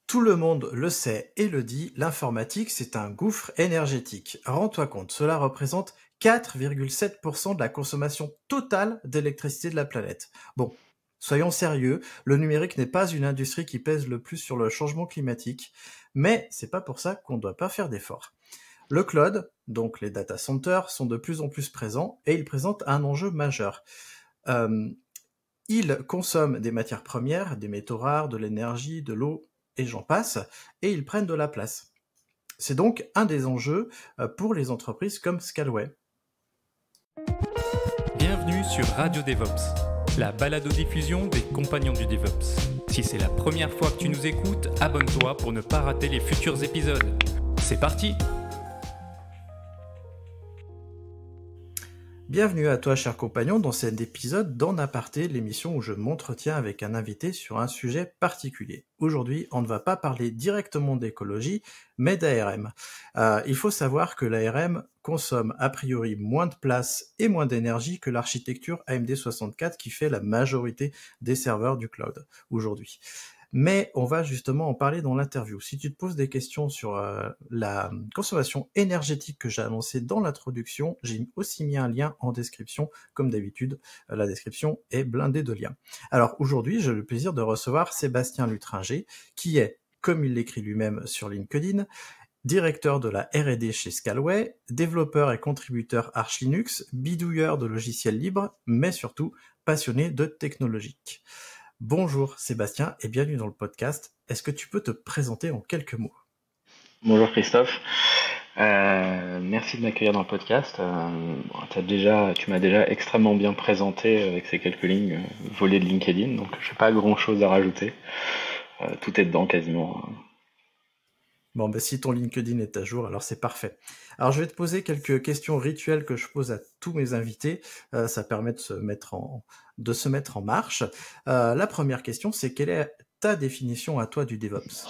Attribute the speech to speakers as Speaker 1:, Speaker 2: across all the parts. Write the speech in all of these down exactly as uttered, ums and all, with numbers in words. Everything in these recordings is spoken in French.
Speaker 1: Tout le monde le sait et le dit, l'informatique, c'est un gouffre énergétique. Rends-toi compte, cela représente quatre virgule sept pour cent de la consommation totale d'électricité de la planète. Bon, soyons sérieux, le numérique n'est pas une industrie qui pèse le plus sur le changement climatique, mais c'est pas pour ça qu'on ne doit pas faire d'efforts. Le cloud, donc les data centers, sont de plus en plus présents et ils présentent un enjeu majeur. Euh, ils consomment des matières premières, des métaux rares, de l'énergie, de l'eau, et j'en passe, et ils prennent de la place. C'est donc un des enjeux pour les entreprises comme Scalway.
Speaker 2: Bienvenue sur Radio DevOps, la balado-diffusion des compagnons du DevOps. Si c'est la première fois que tu nous écoutes, abonne-toi pour ne pas rater les futurs épisodes. C'est parti!
Speaker 1: Bienvenue à toi, cher compagnon, dans cet épisode d'En Aparté, l'émission où je m'entretiens avec un invité sur un sujet particulier. Aujourd'hui, on ne va pas parler directement d'écologie, mais d'A R M. Euh, il faut savoir que l'A R M consomme a priori moins de place et moins d'énergie que l'architecture A M D soixante-quatre qui fait la majorité des serveurs du cloud aujourd'hui. Mais on va justement en parler dans l'interview. Si tu te poses des questions sur euh, la consommation énergétique que j'ai annoncée dans l'introduction, j'ai aussi mis un lien en description. Comme d'habitude, euh, la description est blindée de liens. Alors aujourd'hui, j'ai le plaisir de recevoir Sébastien Lutringer, qui est, comme il l'écrit lui-même sur LinkedIn, directeur de la R et D chez Scalway, développeur et contributeur Arch Linux, bidouilleur de logiciels libres, mais surtout passionné de technologique. Bonjour Sébastien et bienvenue dans le podcast. Est-ce que tu peux te présenter en quelques mots?
Speaker 3: Bonjour Christophe, euh, merci de m'accueillir dans le podcast. Euh, t'as déjà, tu m'as déjà extrêmement bien présenté avec ces quelques lignes euh, volées de LinkedIn, donc je n'ai pas grand chose à rajouter. Euh, tout est dedans quasiment.
Speaker 1: Bon, ben si ton LinkedIn est à jour, alors c'est parfait. Alors je vais te poser quelques questions rituelles que je pose à tous mes invités. Euh, ça permet de se mettre en, de se mettre en marche. Euh, la première question, c'est quelle est ta définition à toi du DevOps?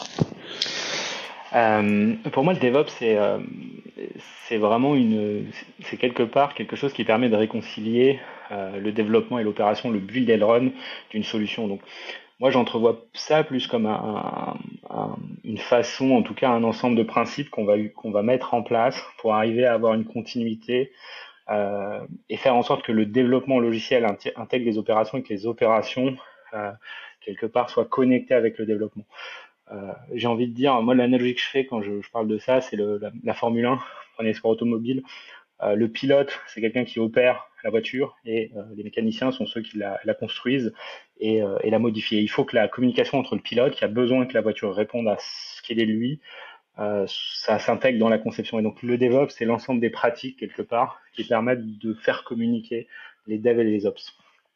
Speaker 3: Euh, pour moi, le DevOps, c'est euh, c'est vraiment une, c'est quelque part quelque chose qui permet de réconcilier euh, le développement et l'opération, le build and run d'une solution. Donc, moi, j'entrevois ça plus comme un, un, un, une façon, en tout cas, un ensemble de principes qu'on va qu'on va mettre en place pour arriver à avoir une continuité euh, et faire en sorte que le développement logiciel intègre les opérations et que les opérations euh, quelque part soient connectées avec le développement. Euh, j'ai envie de dire, moi l'analogie que je fais quand je, je parle de ça, c'est le, la, la Formule un, prenez sport automobile. Euh, le pilote, c'est quelqu'un qui opère la voiture et euh, les mécaniciens sont ceux qui la, la construisent et, euh, et la modifient. Il faut que la communication entre le pilote, qui a besoin que la voiture réponde à ce qu'il est lui, euh, ça s'intègre dans la conception. Et donc le DevOps, c'est l'ensemble des pratiques quelque part qui permettent de faire communiquer les devs et les ops.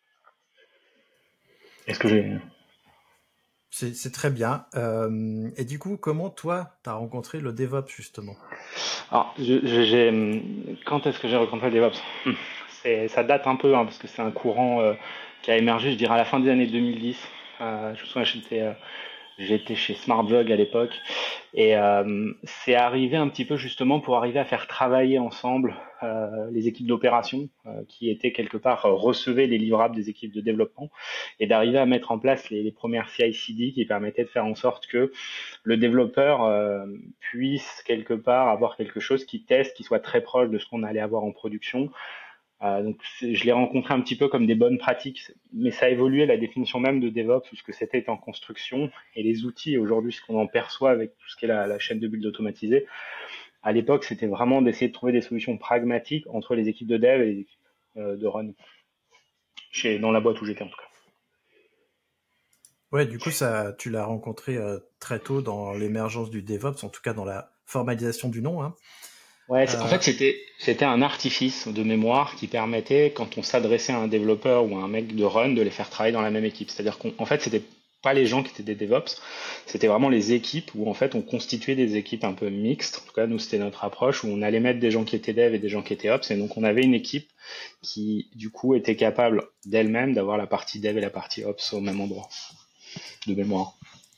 Speaker 3: Est-ce que j'ai...
Speaker 1: C'est, c'est très bien. Euh, et du coup, comment toi, tu as rencontré le DevOps justement?
Speaker 3: Alors, je, je, j'ai, quand est-ce que j'ai rencontré le DevOps? c'est, Ça date un peu, hein, parce que c'est un courant euh, qui a émergé, je dirais, à la fin des années deux mille dix. Euh, je me souviens, j'étais, euh, j'étais chez SmartJog à l'époque. Et euh, c'est arrivé un petit peu justement pour arriver à faire travailler ensemble euh, les équipes d'opération euh, qui étaient quelque part euh, recevaient les livrables des équipes de développement et d'arriver à mettre en place les, les premières C I C D qui permettaient de faire en sorte que le développeur euh, puisse quelque part avoir quelque chose qui teste, qui soit très proche de ce qu'on allait avoir en production. Euh, donc je l'ai rencontré un petit peu comme des bonnes pratiques, mais ça a évolué la définition même de DevOps puisque c'était en construction et les outils aujourd'hui ce qu'on en perçoit avec tout ce qui est la, la chaîne de build automatisée. À l'époque, c'était vraiment d'essayer de trouver des solutions pragmatiques entre les équipes de dev et les équipes euh, de run, chez dans la boîte où j'étais en tout cas.
Speaker 1: Ouais, du coup, ça, tu l'as rencontré euh, très tôt dans l'émergence du DevOps, en tout cas dans la formalisation du nom, hein.
Speaker 3: Ouais,
Speaker 1: Euh,
Speaker 3: en fait, c'était c'était un artifice de mémoire qui permettait, quand on s'adressait à un développeur ou à un mec de run, de les faire travailler dans la même équipe. C'est-à-dire qu'en fait, c'était pas les gens qui étaient des DevOps, c'était vraiment les équipes où en fait on constituait des équipes un peu mixtes. En tout cas, nous c'était notre approche où on allait mettre des gens qui étaient dev et des gens qui étaient ops, et donc on avait une équipe qui du coup était capable d'elle-même d'avoir la partie dev et la partie ops au même endroit de mémoire.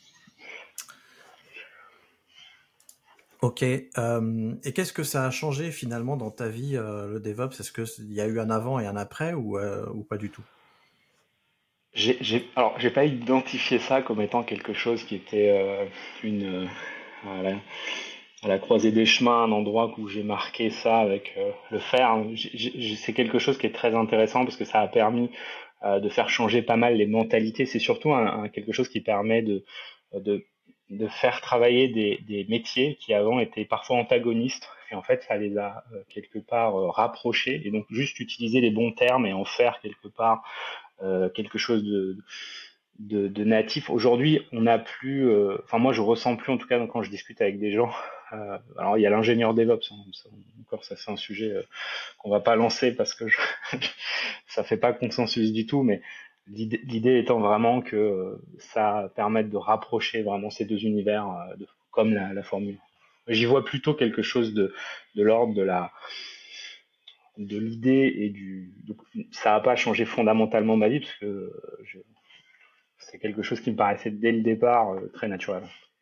Speaker 1: Ok. Euh, et qu'est-ce que ça a changé finalement dans ta vie, euh, le DevOps? Est-ce qu'il y a eu un avant et un après ou, euh, ou pas du tout?
Speaker 3: j'ai, j'ai, alors, j'ai pas identifié ça comme étant quelque chose qui était euh, une, euh, à la, à la croisée des chemins, un endroit où j'ai marqué ça avec euh, le fer. J'ai- j'ai- C'est quelque chose qui est très intéressant parce que ça a permis euh, de faire changer pas mal les mentalités. C'est surtout un, un- quelque chose qui permet de, de, de faire travailler des, des métiers qui avant étaient parfois antagonistes. Et en fait, ça les a euh, quelque part euh, rapprochés. Et donc, juste utiliser les bons termes et en faire quelque part euh, quelque chose de, de, de natif. Aujourd'hui, on n'a plus, euh, enfin moi je ressens plus en tout cas quand je discute avec des gens. Euh, alors il y a l'ingénieur DevOps, hein, ça, encore ça c'est un sujet euh, qu'on va pas lancer parce que je, ça fait pas consensus du tout, mais l'idée, l'idée étant vraiment que euh, ça permette de rapprocher vraiment ces deux univers, euh, de, comme la, la formule. J'y vois plutôt quelque chose de, de l'ordre de la de l'idée et du. Donc, ça n'a pas changé fondamentalement ma vie parce que euh, je, c'est quelque chose qui me paraissait dès le départ euh, très naturel.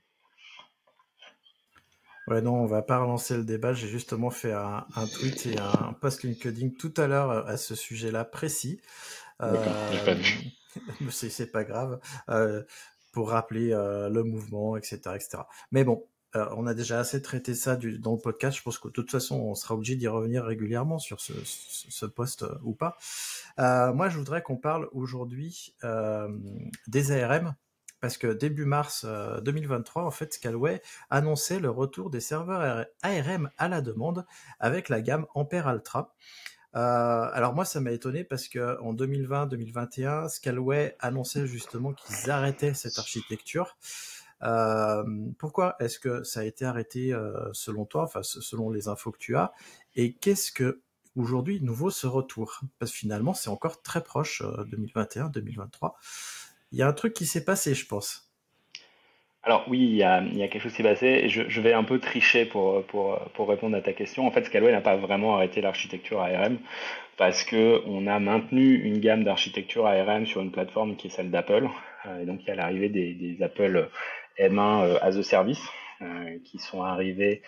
Speaker 1: Ouais, non, on va pas relancer le débat. J'ai justement fait un, un tweet et un post LinkedIn tout à l'heure euh, à ce sujet-là précis.
Speaker 3: D'accord, j'ai pas
Speaker 1: Euh,
Speaker 3: vu.
Speaker 1: mais c'est c'est pas grave. Euh, pour rappeler euh, le mouvement, et cetera, et cetera. Mais bon, euh, on a déjà assez traité ça du, dans le podcast. Je pense que de toute façon, on sera obligé d'y revenir régulièrement sur ce, ce, ce post euh, ou pas. Euh, moi, je voudrais qu'on parle aujourd'hui euh, des A R M. Parce que début mars euh, deux mille vingt-trois, en fait, Scalway annonçait le retour des serveurs A R M à la demande avec la gamme Ampere Altra. Euh, alors moi, ça m'a étonné parce que en deux mille vingt, deux mille vingt et un, Scalway annonçait justement qu'ils arrêtaient cette architecture. Euh, pourquoi est-ce que ça a été arrêté euh, selon toi, enfin selon les infos que tu as, et qu'est-ce que aujourd'hui nouveau ce retour? Parce que finalement, c'est encore très proche, euh, deux mille vingt et un, deux mille vingt-trois. Il y a un truc qui s'est passé, je pense.
Speaker 3: Alors oui, il y a, il y a quelque chose qui s'est passé. Je, je vais un peu tricher pour, pour, pour répondre à ta question. En fait, Scalway n'a pas vraiment arrêté l'architecture A R M parce que on a maintenu une gamme d'architecture A R M sur une plateforme qui est celle d'Apple. Euh, et donc il y a l'arrivée des, des Apple M un euh, as a service euh, qui sont arrivés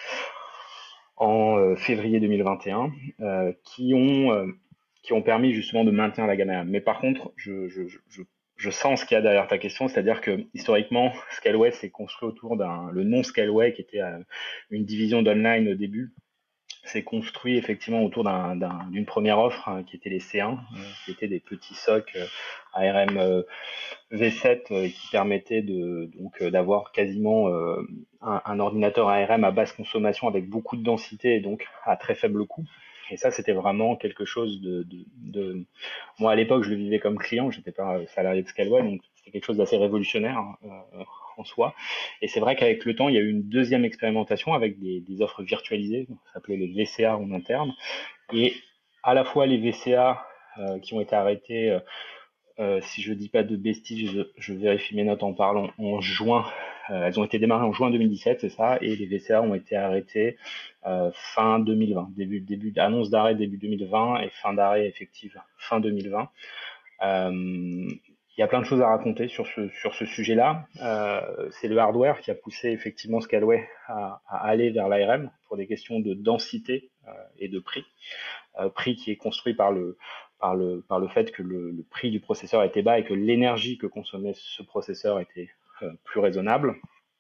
Speaker 3: en euh, février deux mille vingt et un, euh, qui ont euh, qui ont permis justement de maintenir la gamme A R M. Mais par contre, je, je, je, je sens ce qu'il y a derrière ta question, c'est-à-dire que historiquement, Scalway s'est construit autour d'un le nom Scalway qui était euh, une division d'online au début, s'est construit effectivement autour d'un, d'un, d'une première offre hein, qui était les C un, euh, qui étaient des petits socs euh, A R M euh, V sept euh, qui permettaient de donc euh, d'avoir quasiment euh, un, un ordinateur A R M à basse consommation avec beaucoup de densité et donc à très faible coût. Et ça, c'était vraiment quelque chose de, de, de... Moi, à l'époque, je le vivais comme client, j'étais pas salarié de Scalway, donc c'était quelque chose d'assez révolutionnaire hein, euh, en soi. Et c'est vrai qu'avec le temps, il y a eu une deuxième expérimentation avec des, des offres virtualisées, ça s'appelait les V C A en interne. Et à la fois les V C A euh, qui ont été arrêtés, euh, euh, si je dis pas de bêtises, je, je vérifie mes notes en parlant, en juin. Euh, elles ont été démarrées en juin deux mille dix-sept, c'est ça, et les V C A ont été arrêtés euh, fin deux mille vingt, début, début annonce d'arrêt début deux mille vingt et fin d'arrêt effective fin deux mille vingt. Euh, il y a plein de choses à raconter sur ce sur ce sujet-là. Euh, c'est le hardware qui a poussé effectivement Scalway à, à aller vers l'A R M pour des questions de densité euh, et de prix. Euh, prix qui est construit par le par le par le fait que le, le prix du processeur était bas et que l'énergie que consommait ce processeur était euh, plus raisonnable.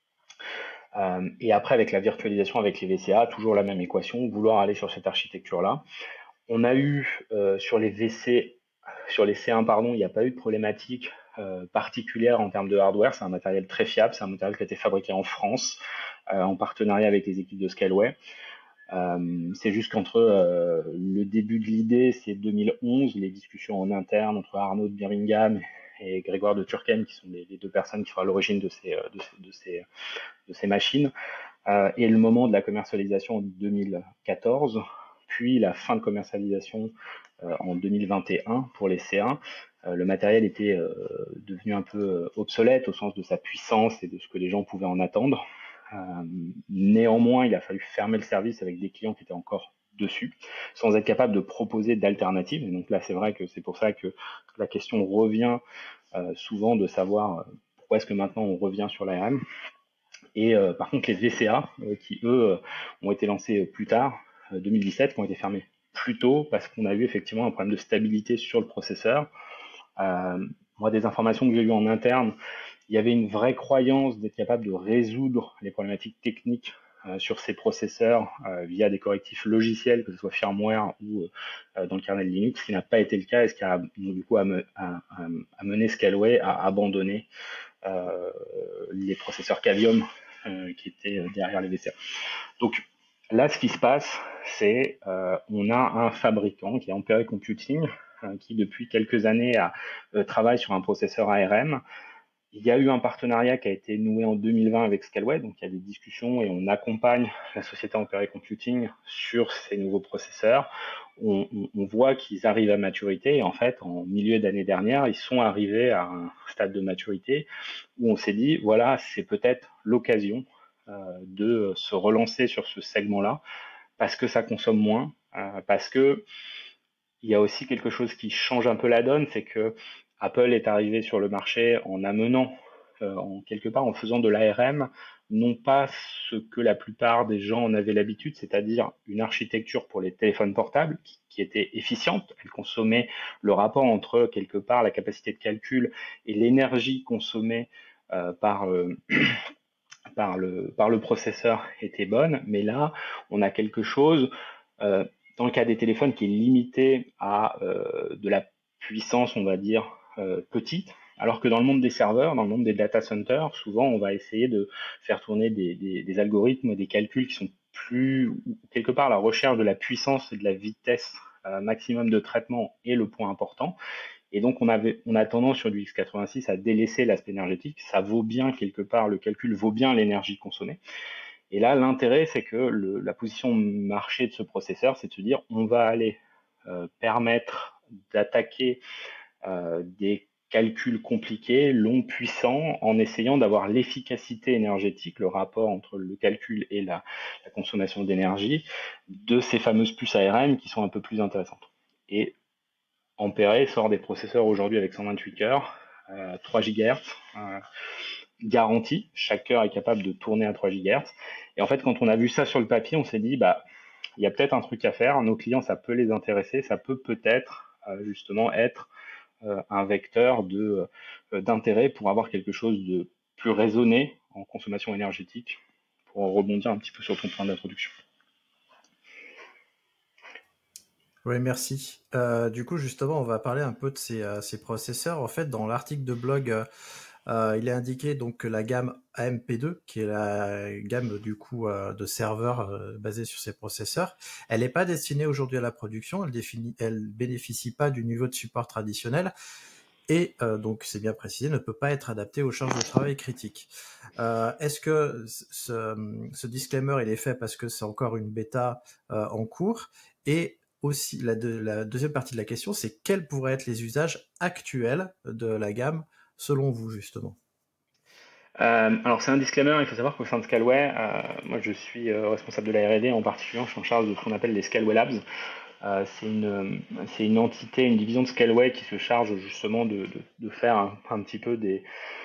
Speaker 3: Euh, et après, avec la virtualisation, avec les V C A, toujours la même équation, vouloir aller sur cette architecture-là. On a eu euh, sur les V C, sur les C un, pardon, il n'y a pas eu de problématique euh, particulière en termes de hardware. C'est un matériel très fiable, c'est un matériel qui a été fabriqué en France, euh, en partenariat avec les équipes de Scalway. Euh, c'est juste qu'entre euh, le début de l'idée, c'est deux mille onze, les discussions en interne entre Arnaud de Birmingham et Grégoire de Turckheim, qui sont les, les deux personnes qui sont à l'origine de ces, de ces, de ces, de ces machines, euh, et le moment de la commercialisation en deux mille quatorze, puis la fin de commercialisation euh, en deux mille vingt et un pour les C un. Euh, le matériel était euh, devenu un peu obsolète au sens de sa puissance et de ce que les gens pouvaient en attendre. Euh, néanmoins, il a fallu fermer le service avec des clients qui étaient encore dessus, sans être capable de proposer d'alternatives. Et donc là, c'est vrai que c'est pour ça que la question revient euh, souvent de savoir euh, pourquoi est-ce que maintenant on revient sur l'A R M. Et euh, par contre, les V C A, euh, qui eux euh, ont été lancés plus tard, euh, deux mille dix-sept, qui ont été fermés plus tôt parce qu'on a eu effectivement un problème de stabilité sur le processeur. Euh, moi, des informations que j'ai eues en interne, il y avait une vraie croyance d'être capable de résoudre les problématiques techniques euh, sur ces processeurs euh, via des correctifs logiciels, que ce soit firmware ou euh, dans le kernel Linux, ce qui n'a pas été le cas et ce qui a du coup amené Scaleway à abandonner euh, les processeurs Cavium euh, qui étaient derrière les V C A. Donc là, ce qui se passe, c'est euh, on a un fabricant qui est Ampere Computing, euh, qui depuis quelques années a, euh, travaille sur un processeur A R M. Il y a eu un partenariat qui a été noué en deux mille vingt avec Scaleway, donc il y a des discussions et on accompagne la société Ampere Computing sur ces nouveaux processeurs. On, on, on voit qu'ils arrivent à maturité et en fait, en milieu d'année dernière, ils sont arrivés à un stade de maturité où on s'est dit, voilà, c'est peut-être l'occasion euh, de se relancer sur ce segment-là parce que ça consomme moins, euh, parce que il y a aussi quelque chose qui change un peu la donne, c'est que Apple est arrivé sur le marché en amenant, euh, en quelque part, en faisant de l'A R M, non pas ce que la plupart des gens en avaient l'habitude, c'est-à-dire une architecture pour les téléphones portables qui, qui était efficiente. Elle consommait le rapport entre, quelque part, la capacité de calcul et l'énergie consommée euh, par, euh, par, le, par le processeur était bonne. Mais là, on a quelque chose... Euh, dans le cas des téléphones, qui est limité à euh, de la puissance, on va dire, euh, petite, alors que dans le monde des serveurs, dans le monde des data centers, souvent on va essayer de faire tourner des, des, des algorithmes, des calculs qui sont plus, quelque part, la recherche de la puissance et de la vitesse euh, maximum de traitement est le point important. Et donc on, avait, on a tendance sur du x quatre-vingt-six à délaisser l'aspect énergétique. Ça vaut bien, quelque part, le calcul vaut bien l'énergie consommée. Et là, l'intérêt, c'est que le, la position marché de ce processeur, c'est de se dire, on va aller euh, permettre d'attaquer euh, des calculs compliqués, longs, puissants, en essayant d'avoir l'efficacité énergétique, le rapport entre le calcul et la, la consommation d'énergie, de ces fameuses puces A R M qui sont un peu plus intéressantes. Et Ampere sort des processeurs aujourd'hui avec cent vingt-huit cœurs, euh, trois gigahertz, euh, garantie, chaque cœur est capable de tourner à trois gigahertz. Et en fait, quand on a vu ça sur le papier, on s'est dit, bah, il y a peut-être un truc à faire. Nos clients, ça peut les intéresser, ça peut peut-être euh, justement être euh, un vecteur de euh, d'intérêt pour avoir quelque chose de plus raisonné en consommation énergétique, pour rebondir un petit peu sur ton point d'introduction.
Speaker 1: Oui, merci. Euh, du coup, justement, on va parler un peu de ces, euh, ces processeurs. En fait, dans l'article de blog, euh, euh, il est indiqué donc que la gamme A M P deux, qui est la gamme du coup euh, de serveurs euh, basée sur ces processeurs, elle n'est pas destinée aujourd'hui à la production. Elle, définit, elle bénéficie pas du niveau de support traditionnel. Et euh, donc, c'est bien précisé, ne peut pas être adapté aux charges de travail critiques. Euh, est-ce que ce, ce disclaimer, il est fait parce que c'est encore une bêta euh, en cours? Et aussi, la, de, la deuxième partie de la question, c'est quels pourraient être les usages actuels de la gamme, selon vous, justement?
Speaker 3: Euh, alors c'est un disclaimer, il faut savoir qu'au sein de Scaleway, euh, moi je suis euh, responsable de la R et D, en particulier je suis en charge de ce qu'on appelle les Scaleway Labs. Euh, c'est une, c'est une entité, une division de Scaleway qui se charge justement de, de, de faire un, un petit peu des,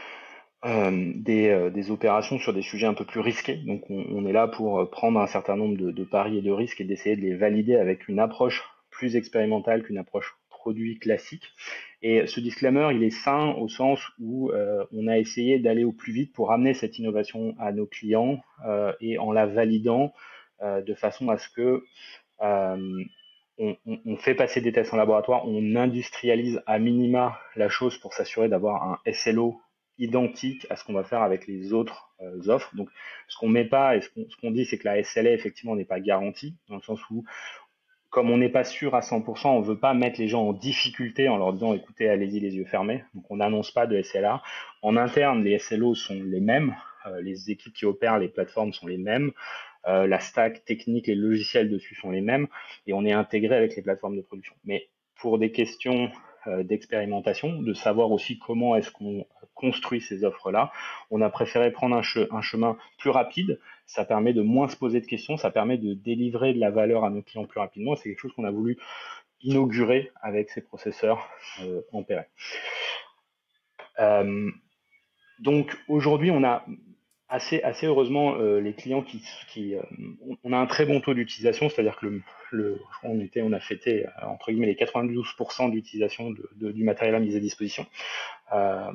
Speaker 3: euh, des, euh, des opérations sur des sujets un peu plus risqués. Donc on, on est là pour prendre un certain nombre de, de paris et de risques et d'essayer de les valider avec une approche plus expérimentale qu'une approche produit classique. Et ce disclaimer, il est sain au sens où euh, on a essayé d'aller au plus vite pour amener cette innovation à nos clients euh, et en la validant euh, de façon à ce que euh, on, on, on fait passer des tests en laboratoire, on industrialise à minima la chose pour s'assurer d'avoir un S L O identique à ce qu'on va faire avec les autres euh, offres. Donc, ce qu'on met pas et ce qu'on, ce qu'on dit, c'est que la S L A effectivement n'est pas garantie, dans le sens où, comme on n'est pas sûr à cent pour cent, on veut pas mettre les gens en difficulté en leur disant, écoutez, allez-y les yeux fermés. Donc, on n'annonce pas de S L A. En interne, les S L O sont les mêmes. Euh, les équipes qui opèrent les plateformes sont les mêmes. Euh, la stack technique, les logiciels dessus sont les mêmes et on est intégré avec les plateformes de production. Mais pour des questions euh, d'expérimentation, de savoir aussi comment est-ce qu'on construit ces offres-là, on a préféré prendre un, che- un chemin plus rapide. Ça permet de moins se poser de questions, ça permet de délivrer de la valeur à nos clients plus rapidement. C'est quelque chose qu'on a voulu inaugurer avec ces processeurs euh, Ampere. Euh, donc aujourd'hui, on a assez, assez heureusement, euh, les clients qui, qui euh, on a un très bon taux d'utilisation, c'est-à-dire que le, le, on était, on a fêté euh, entre guillemets les quatre-vingt-douze pour cent d'utilisation de, de, du matériel mis à disposition. Euh,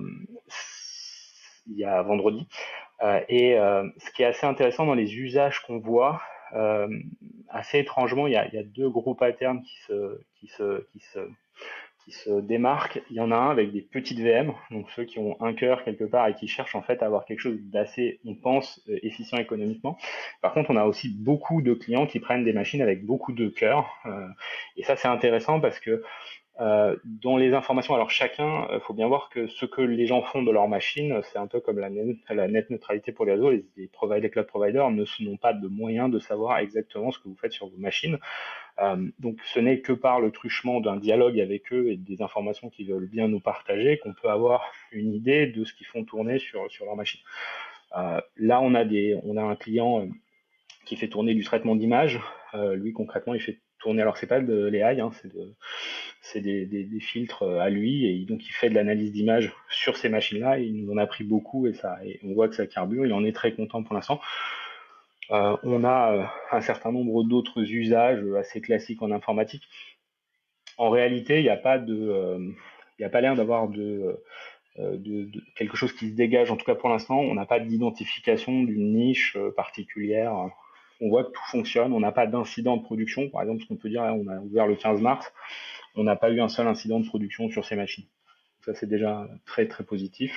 Speaker 3: il y a vendredi. Euh, et euh, ce qui est assez intéressant dans les usages qu'on voit, euh, assez étrangement, il y, a, il y a deux gros patterns qui se, qui se, qui se, qui se démarquent. Il y en a un avec des petites V M, donc ceux qui ont un cœur quelque part et qui cherchent en fait à avoir quelque chose d'assez, on pense, efficient économiquement. Par contre, on a aussi beaucoup de clients qui prennent des machines avec beaucoup de cœurs. Euh, et ça, c'est intéressant parce que euh, dans les informations, alors chacun, il euh, faut bien voir que ce que les gens font de leur machine, c'est un peu comme la net, la net neutralité pour les réseaux. Les, les, providers, les cloud providers ne n'ont pas de moyens de savoir exactement ce que vous faites sur vos machines. Euh, donc ce n'est que par le truchement d'un dialogue avec eux et des informations qu'ils veulent bien nous partager qu'on peut avoir une idée de ce qu'ils font tourner sur, sur leur machine. Euh, là, on a, des, on a un client euh, qui fait tourner du traitement d'image. Euh, lui, concrètement, il fait tourner, alors c'est pas de l'A I, hein, c'est de c'est des, des, des filtres à lui, et donc il fait de l'analyse d'image sur ces machines-là, et il nous en a pris beaucoup, et, ça, et on voit que ça carbure, il en est très content pour l'instant. Euh, on a euh, un certain nombre d'autres usages assez classiques en informatique. En réalité, il n'y a pas de, euh, il n'y a pas l'air d'avoir de, euh, de, de quelque chose qui se dégage, en tout cas pour l'instant, on n'a pas d'identification d'une niche particulière. On voit que tout fonctionne, on n'a pas d'incident de production, par exemple, ce qu'on peut dire, là, on a ouvert le quinze mars, on n'a pas eu un seul incident de production sur ces machines. Ça, c'est déjà très, très positif.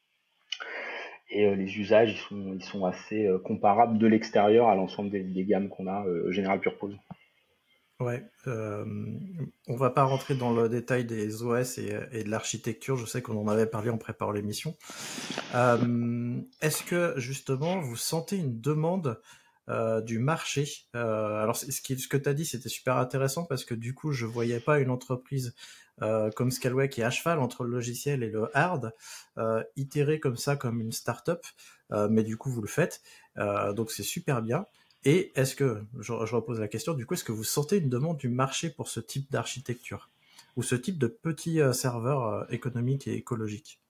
Speaker 3: Et euh, les usages, ils sont, ils sont assez euh, comparables de l'extérieur à l'ensemble des, des gammes qu'on a euh, General Purpose.
Speaker 1: Ouais, euh, on va pas rentrer dans le détail des O S et, et de l'architecture, je sais qu'on en avait parlé en préparant l'émission. Euh, est-ce que, justement, vous sentez une demande Euh, du marché. Euh, alors, ce, qui, ce que tu as dit, c'était super intéressant parce que du coup, je voyais pas une entreprise euh, comme Scaleway qui est à cheval entre le logiciel et le hard, euh, itérer comme ça, comme une start-up, euh, mais du coup, vous le faites. Euh, donc, c'est super bien. Et est-ce que, je, je repose la question, du coup, est-ce que vous sentez une demande du marché pour ce type d'architecture ou ce type de petits euh, serveurs euh, économiques et écologiques?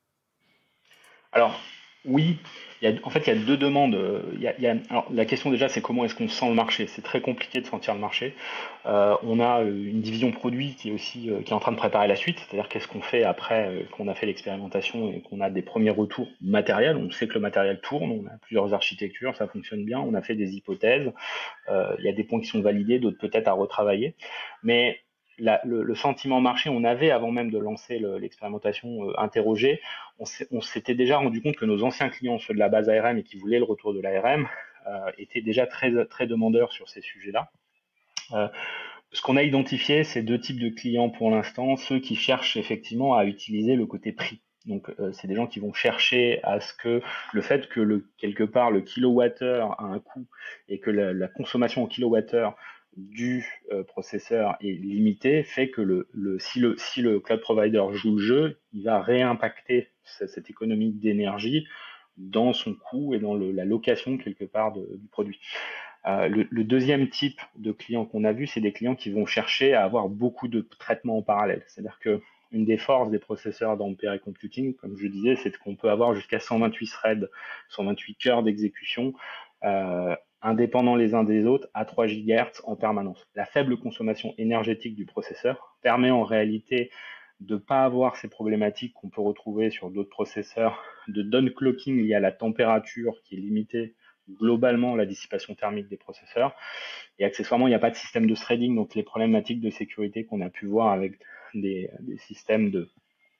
Speaker 3: Alors, oui, il y a, en fait, il y a deux demandes. Il y a, il y a, alors, la question déjà, c'est comment est-ce qu'on sent le marché. C'est très compliqué de sentir le marché. Euh, on a une division produit qui est aussi euh, qui est en train de préparer la suite, c'est-à-dire qu'est-ce qu'on fait après euh, qu'on a fait l'expérimentation et qu'on a des premiers retours matériels. On sait que le matériel tourne, on a plusieurs architectures, ça fonctionne bien, on a fait des hypothèses. Euh, il y a des points qui sont validés, d'autres peut-être à retravailler. Mais La, le, le sentiment marché, on avait avant même de lancer l'expérimentation euh, interrogé, on s'était déjà rendu compte que nos anciens clients, ceux de la base A R M et qui voulaient le retour de l'A R M, euh, étaient déjà très, très demandeurs sur ces sujets-là. Euh, ce qu'on a identifié, c'est deux types de clients pour l'instant, ceux qui cherchent effectivement à utiliser le côté prix. Donc, euh, c'est des gens qui vont chercher à ce que le fait que le, quelque part le kilowattheure a un coût et que la, la consommation en kilowattheure du euh, processeur est limitée fait que le, le, si, le, si le cloud provider joue le jeu, il va réimpacter cette, cette économie d'énergie dans son coût et dans le, la location quelque part de, du produit. Euh, le, le deuxième type de clients qu'on a vu, c'est des clients qui vont chercher à avoir beaucoup de traitements en parallèle. C'est-à-dire que une des forces des processeurs d'Ampere et Computing, comme je disais, c'est qu'on peut avoir jusqu'à cent vingt-huit threads, cent vingt-huit cœurs d'exécution, euh, indépendants les uns des autres, à trois gigahertz en permanence. La faible consommation énergétique du processeur permet en réalité de ne pas avoir ces problématiques qu'on peut retrouver sur d'autres processeurs de downclocking lié à la température qui est limitée globalement la dissipation thermique des processeurs. Et accessoirement, il n'y a pas de système de threading, donc les problématiques de sécurité qu'on a pu voir avec des, des systèmes de,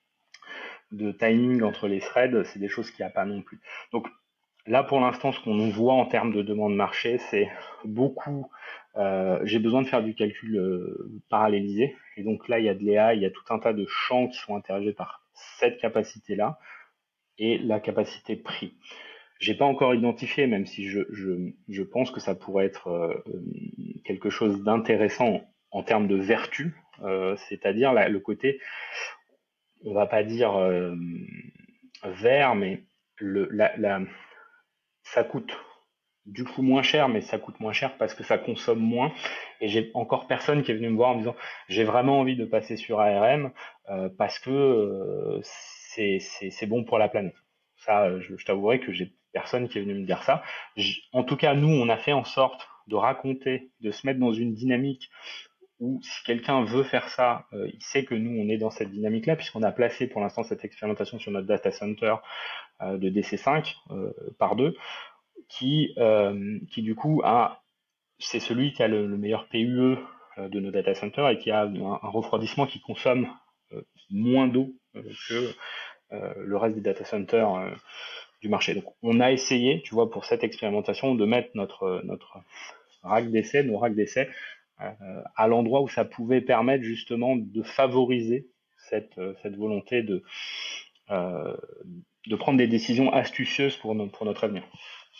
Speaker 3: de timing entre les threads, c'est des choses qu'il n'y a pas non plus. Donc là, pour l'instant, ce qu'on voit en termes de demande marché, c'est beaucoup, euh, j'ai besoin de faire du calcul euh, parallélisé. Et donc là, il y a de l'A I, il y a tout un tas de champs qui sont interrogés par cette capacité-là et la capacité de prix. J'ai pas encore identifié, même si je, je, je pense que ça pourrait être euh, quelque chose d'intéressant en termes de vertu, euh, c'est-à-dire la, le côté, on va pas dire euh, vert, mais le, la, la, ça coûte du coup moins cher, mais ça coûte moins cher parce que ça consomme moins. Et j'ai encore personne qui est venu me voir en me disant j'ai vraiment envie de passer sur A R M euh, parce que euh, c'est bon pour la planète. Ça, je, je t'avouerai que j'ai personne qui est venue me dire ça. J- en tout cas, nous, on a fait en sorte de raconter, de se mettre dans une dynamique où si quelqu'un veut faire ça, euh, il sait que nous, on est dans cette dynamique-là, puisqu'on a placé pour l'instant cette expérimentation sur notre data center euh, de D C cinq euh, par deux, qui, euh, qui du coup a, c'est celui qui a le, le meilleur P U E euh, de nos data centers et qui a un, un refroidissement qui consomme euh, moins d'eau euh, que euh, le reste des data centers euh, du marché. Donc on a essayé, tu vois, pour cette expérimentation, de mettre notre, notre rack d'essai, nos racks d'essai, euh, à l'endroit où ça pouvait permettre justement de favoriser cette, euh, cette volonté de, euh, de prendre des décisions astucieuses pour, no- pour notre avenir.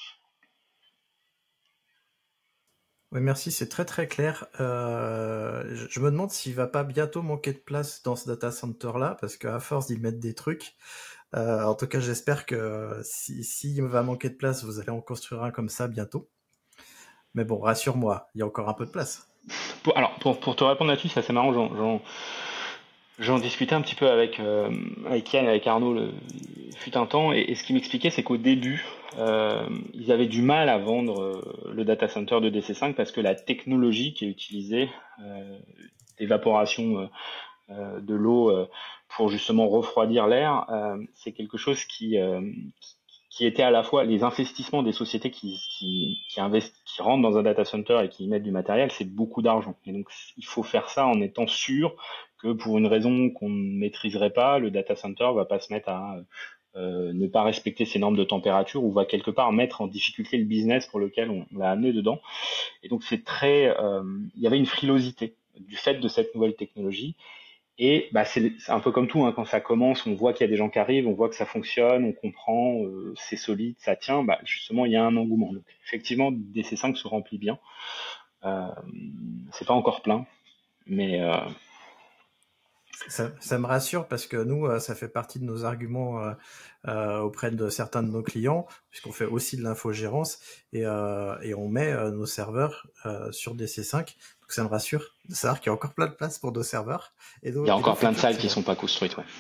Speaker 1: Oui, merci, c'est très très clair. Euh, je, je me demande s'il va pas bientôt manquer de place dans ce data center-là, parce qu'à force d'y mettre des trucs, euh, en tout cas j'espère que si, s'il va manquer de place, vous allez en construire un comme ça bientôt. Mais bon, rassure-moi, il y a encore un peu de place.
Speaker 3: Pour, alors, pour, pour te répondre là-dessus, c'est assez marrant, j'en, j'en, j'en discutais un petit peu avec, euh, avec Yann et avec Arnaud le, fut un temps, et, et ce qu'ils m'expliquaient, c'est qu'au début, euh, ils avaient du mal à vendre euh, le data center de D C cinq parce que la technologie qui est utilisée, euh, d'évaporation euh, euh, de l'eau euh, pour justement refroidir l'air, euh, c'est quelque chose qui, euh, qui qui était à la fois les investissements des sociétés qui, qui, qui, invest, qui rentrent dans un data center et qui y mettent du matériel, c'est beaucoup d'argent. Et donc, il faut faire ça en étant sûr que pour une raison qu'on ne maîtriserait pas, le data center va pas se mettre à euh, ne pas respecter ses normes de température ou va quelque part mettre en difficulté le business pour lequel on l'a amené dedans. Et donc, c'est très, euh, il y avait une frilosité du fait de cette nouvelle technologie. Et bah, c'est un peu comme tout, hein, quand ça commence, on voit qu'il y a des gens qui arrivent, on voit que ça fonctionne, on comprend, euh, c'est solide, ça tient. Bah, justement, il y a un engouement. Donc, effectivement, D C cinq se remplit bien. Euh, c'est pas encore plein, mais euh,
Speaker 1: Ça, ça me rassure parce que nous, euh, ça fait partie de nos arguments euh, euh, auprès de certains de nos clients, puisqu'on fait aussi de l'infogérance et, euh, et on met euh, nos serveurs euh, sur D C cinq. Donc ça me rassure de savoir qu'il y a encore plein de place pour nos serveurs et
Speaker 3: il
Speaker 1: nos,
Speaker 3: y a
Speaker 1: et nos
Speaker 3: encore plein de
Speaker 1: futurs
Speaker 3: salles qui
Speaker 1: clients.
Speaker 3: sont pas construites. Ouais.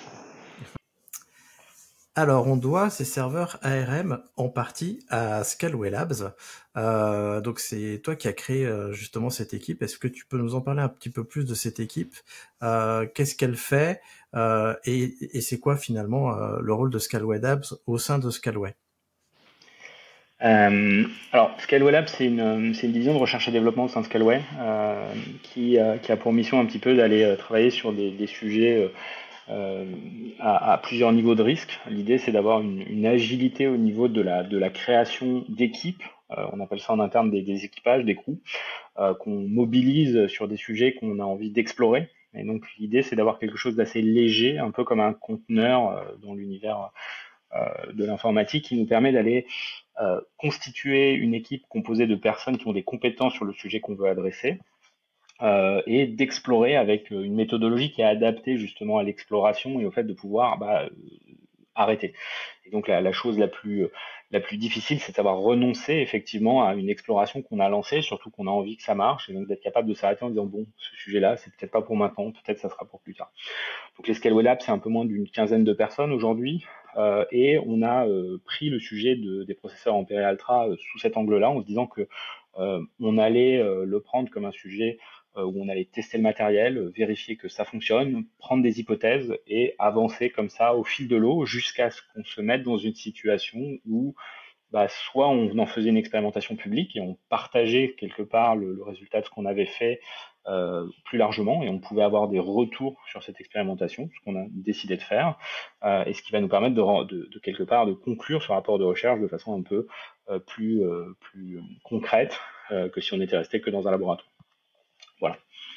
Speaker 1: Alors, on doit ces serveurs A R M en partie à Scaleway Labs. Euh, donc, c'est toi qui as créé euh, justement cette équipe. Est-ce que tu peux nous en parler un petit peu plus de cette équipe? euh, Qu'est-ce qu'elle fait euh, et, et c'est quoi finalement euh, le rôle de Scaleway Labs au sein de Scaleway?
Speaker 3: Euh, alors, Scaleway Lab, c'est une, c'est une division de recherche et développement au sein de Scaleway euh, qui, euh, qui a pour mission un petit peu d'aller euh, travailler sur des, des sujets euh, euh, à, à plusieurs niveaux de risque. L'idée, c'est d'avoir une, une agilité au niveau de la, de la création d'équipes. Euh, on appelle ça en interne des, des équipages, des crews, euh, qu'on mobilise sur des sujets qu'on a envie d'explorer. Et donc, l'idée, c'est d'avoir quelque chose d'assez léger, un peu comme un conteneur euh, dans l'univers euh, de l'informatique, qui nous permet d'aller euh, constituer une équipe composée de personnes qui ont des compétences sur le sujet qu'on veut adresser, euh, et d'explorer avec une méthodologie qui est adaptée justement à l'exploration et au fait de pouvoir bah, euh, arrêter. Et donc la, la chose la plus, la plus difficile, c'est de savoir renoncer effectivement à une exploration qu'on a lancée, surtout qu'on a envie que ça marche, et donc d'être capable de s'arrêter en disant bon, ce sujet-là, c'est peut-être pas pour maintenant, peut-être ça sera pour plus tard. Donc les Scaleway Labs, c'est un peu moins d'une quinzaine de personnes aujourd'hui, euh, et on a euh, pris le sujet de, des processeurs Ampere Altra euh, sous cet angle-là, en se disant que euh, on allait euh, le prendre comme un sujet euh, où on allait tester le matériel, euh, vérifier que ça fonctionne, prendre des hypothèses et avancer comme ça au fil de l'eau jusqu'à ce qu'on se mette dans une situation où bah, soit on en faisait une expérimentation publique et on partageait quelque part le, le résultat de ce qu'on avait fait euh, plus largement, et on pouvait avoir des retours sur cette expérimentation, ce qu'on a décidé de faire, euh, et ce qui va nous permettre de, de, de quelque part de conclure ce rapport de recherche de façon un peu euh, plus, euh, plus concrète euh, que si on était resté que dans un laboratoire. Voilà.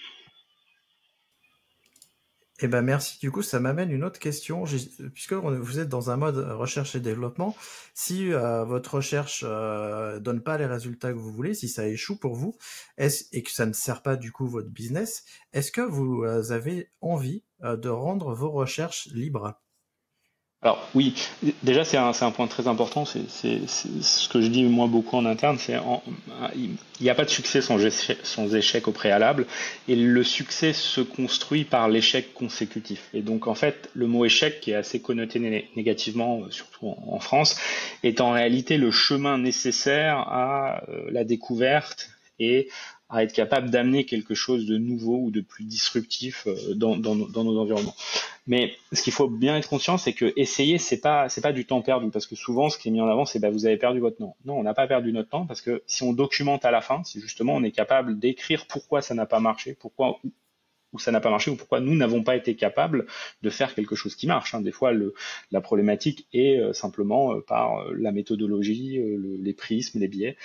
Speaker 1: Eh ben merci. Du coup, ça m'amène une autre question. J'ai- Puisque on- vous êtes dans un mode recherche et développement, si euh, votre recherche euh, donne pas les résultats que vous voulez, si ça échoue pour vous, est-ce, et que ça ne sert pas du coup votre business, est-ce que vous euh, avez envie euh, de rendre vos recherches libres?
Speaker 3: Alors oui, déjà c'est un, c'est un point très important, c'est c'est- c'est ce que je dis moi beaucoup en interne, c'est en- il n'y a pas de succès sans échec, sans échec au préalable, et le succès se construit par l'échec consécutif. Et donc en fait, le mot échec, qui est assez connoté né- négativement, euh, surtout en, en France, est en réalité le chemin nécessaire à euh, la découverte et à être capable d'amener quelque chose de nouveau ou de plus disruptif euh, dans, dans nos dans nos environnements. Mais ce qu'il faut bien être conscient, c'est que essayer, c'est pas, c'est pas du temps perdu, parce que souvent, ce qui est mis en avant, c'est bah vous avez perdu votre temps. Non, on n'a pas perdu notre temps, parce que si on documente à la fin, si justement on est capable d'écrire pourquoi ça n'a pas marché, pourquoi ou ça n'a pas marché, ou pourquoi nous n'avons pas été capables de faire quelque chose qui marche. Hein. Des fois, le, la problématique est euh, simplement euh, par euh, la méthodologie, euh, le- les prismes, les biais.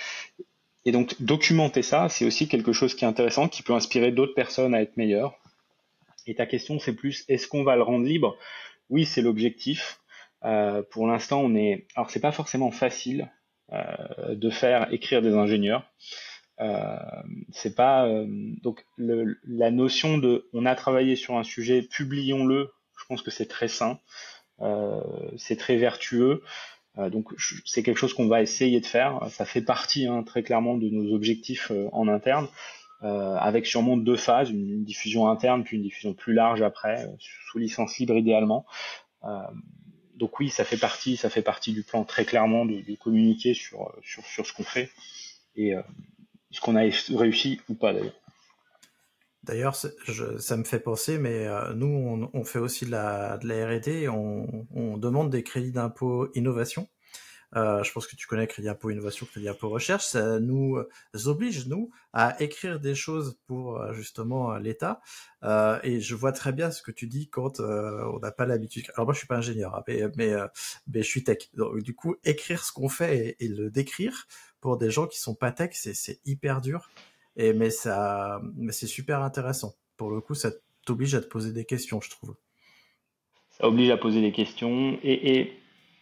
Speaker 3: Et donc, documenter ça, c'est aussi quelque chose qui est intéressant, qui peut inspirer d'autres personnes à être meilleures. Et ta question, c'est plus, est-ce qu'on va le rendre libre? Oui, c'est l'objectif. Euh, pour l'instant, on est. Alors, c'est pas forcément facile euh, de faire écrire des ingénieurs. Euh, c'est pas euh, donc le, la notion de on a travaillé sur un sujet, publions-le. Je pense que c'est très sain, euh, c'est très vertueux. Euh, donc je- c'est quelque chose qu'on va essayer de faire. Ça fait partie hein, très clairement de nos objectifs euh, en interne, euh, avec sûrement deux phases, une, une diffusion interne puis une diffusion plus large après, euh, sous licence libre idéalement. Euh, donc oui, ça fait partie, ça fait partie du plan très clairement de, de communiquer sur, sur, sur ce qu'on fait et euh, ce qu'on a réussi ou pas d'ailleurs.
Speaker 1: D'ailleurs, c'est- je- ça me fait penser, mais euh, nous, on, on fait aussi de la, de la R et D, et on, on demande des crédits d'impôt innovation. Euh, je pense que tu connais Crédit Impôt Innovation, Crédit Impôt Recherche. Ça nous euh, oblige, nous, à écrire des choses pour euh, justement euh, l'État. Euh, et je vois très bien ce que tu dis quand euh, on n'a pas l'habitude. Alors moi, je suis pas ingénieur, hein, mais, mais, euh, mais je suis tech. Donc, du coup, écrire ce qu'on fait et, et le décrire pour des gens qui sont pas tech, c'est, c'est hyper dur. Et mais ça, mais c'est super intéressant. Pour le coup, ça t'oblige à te poser des questions, je trouve.
Speaker 3: Ça oblige à poser des questions et, et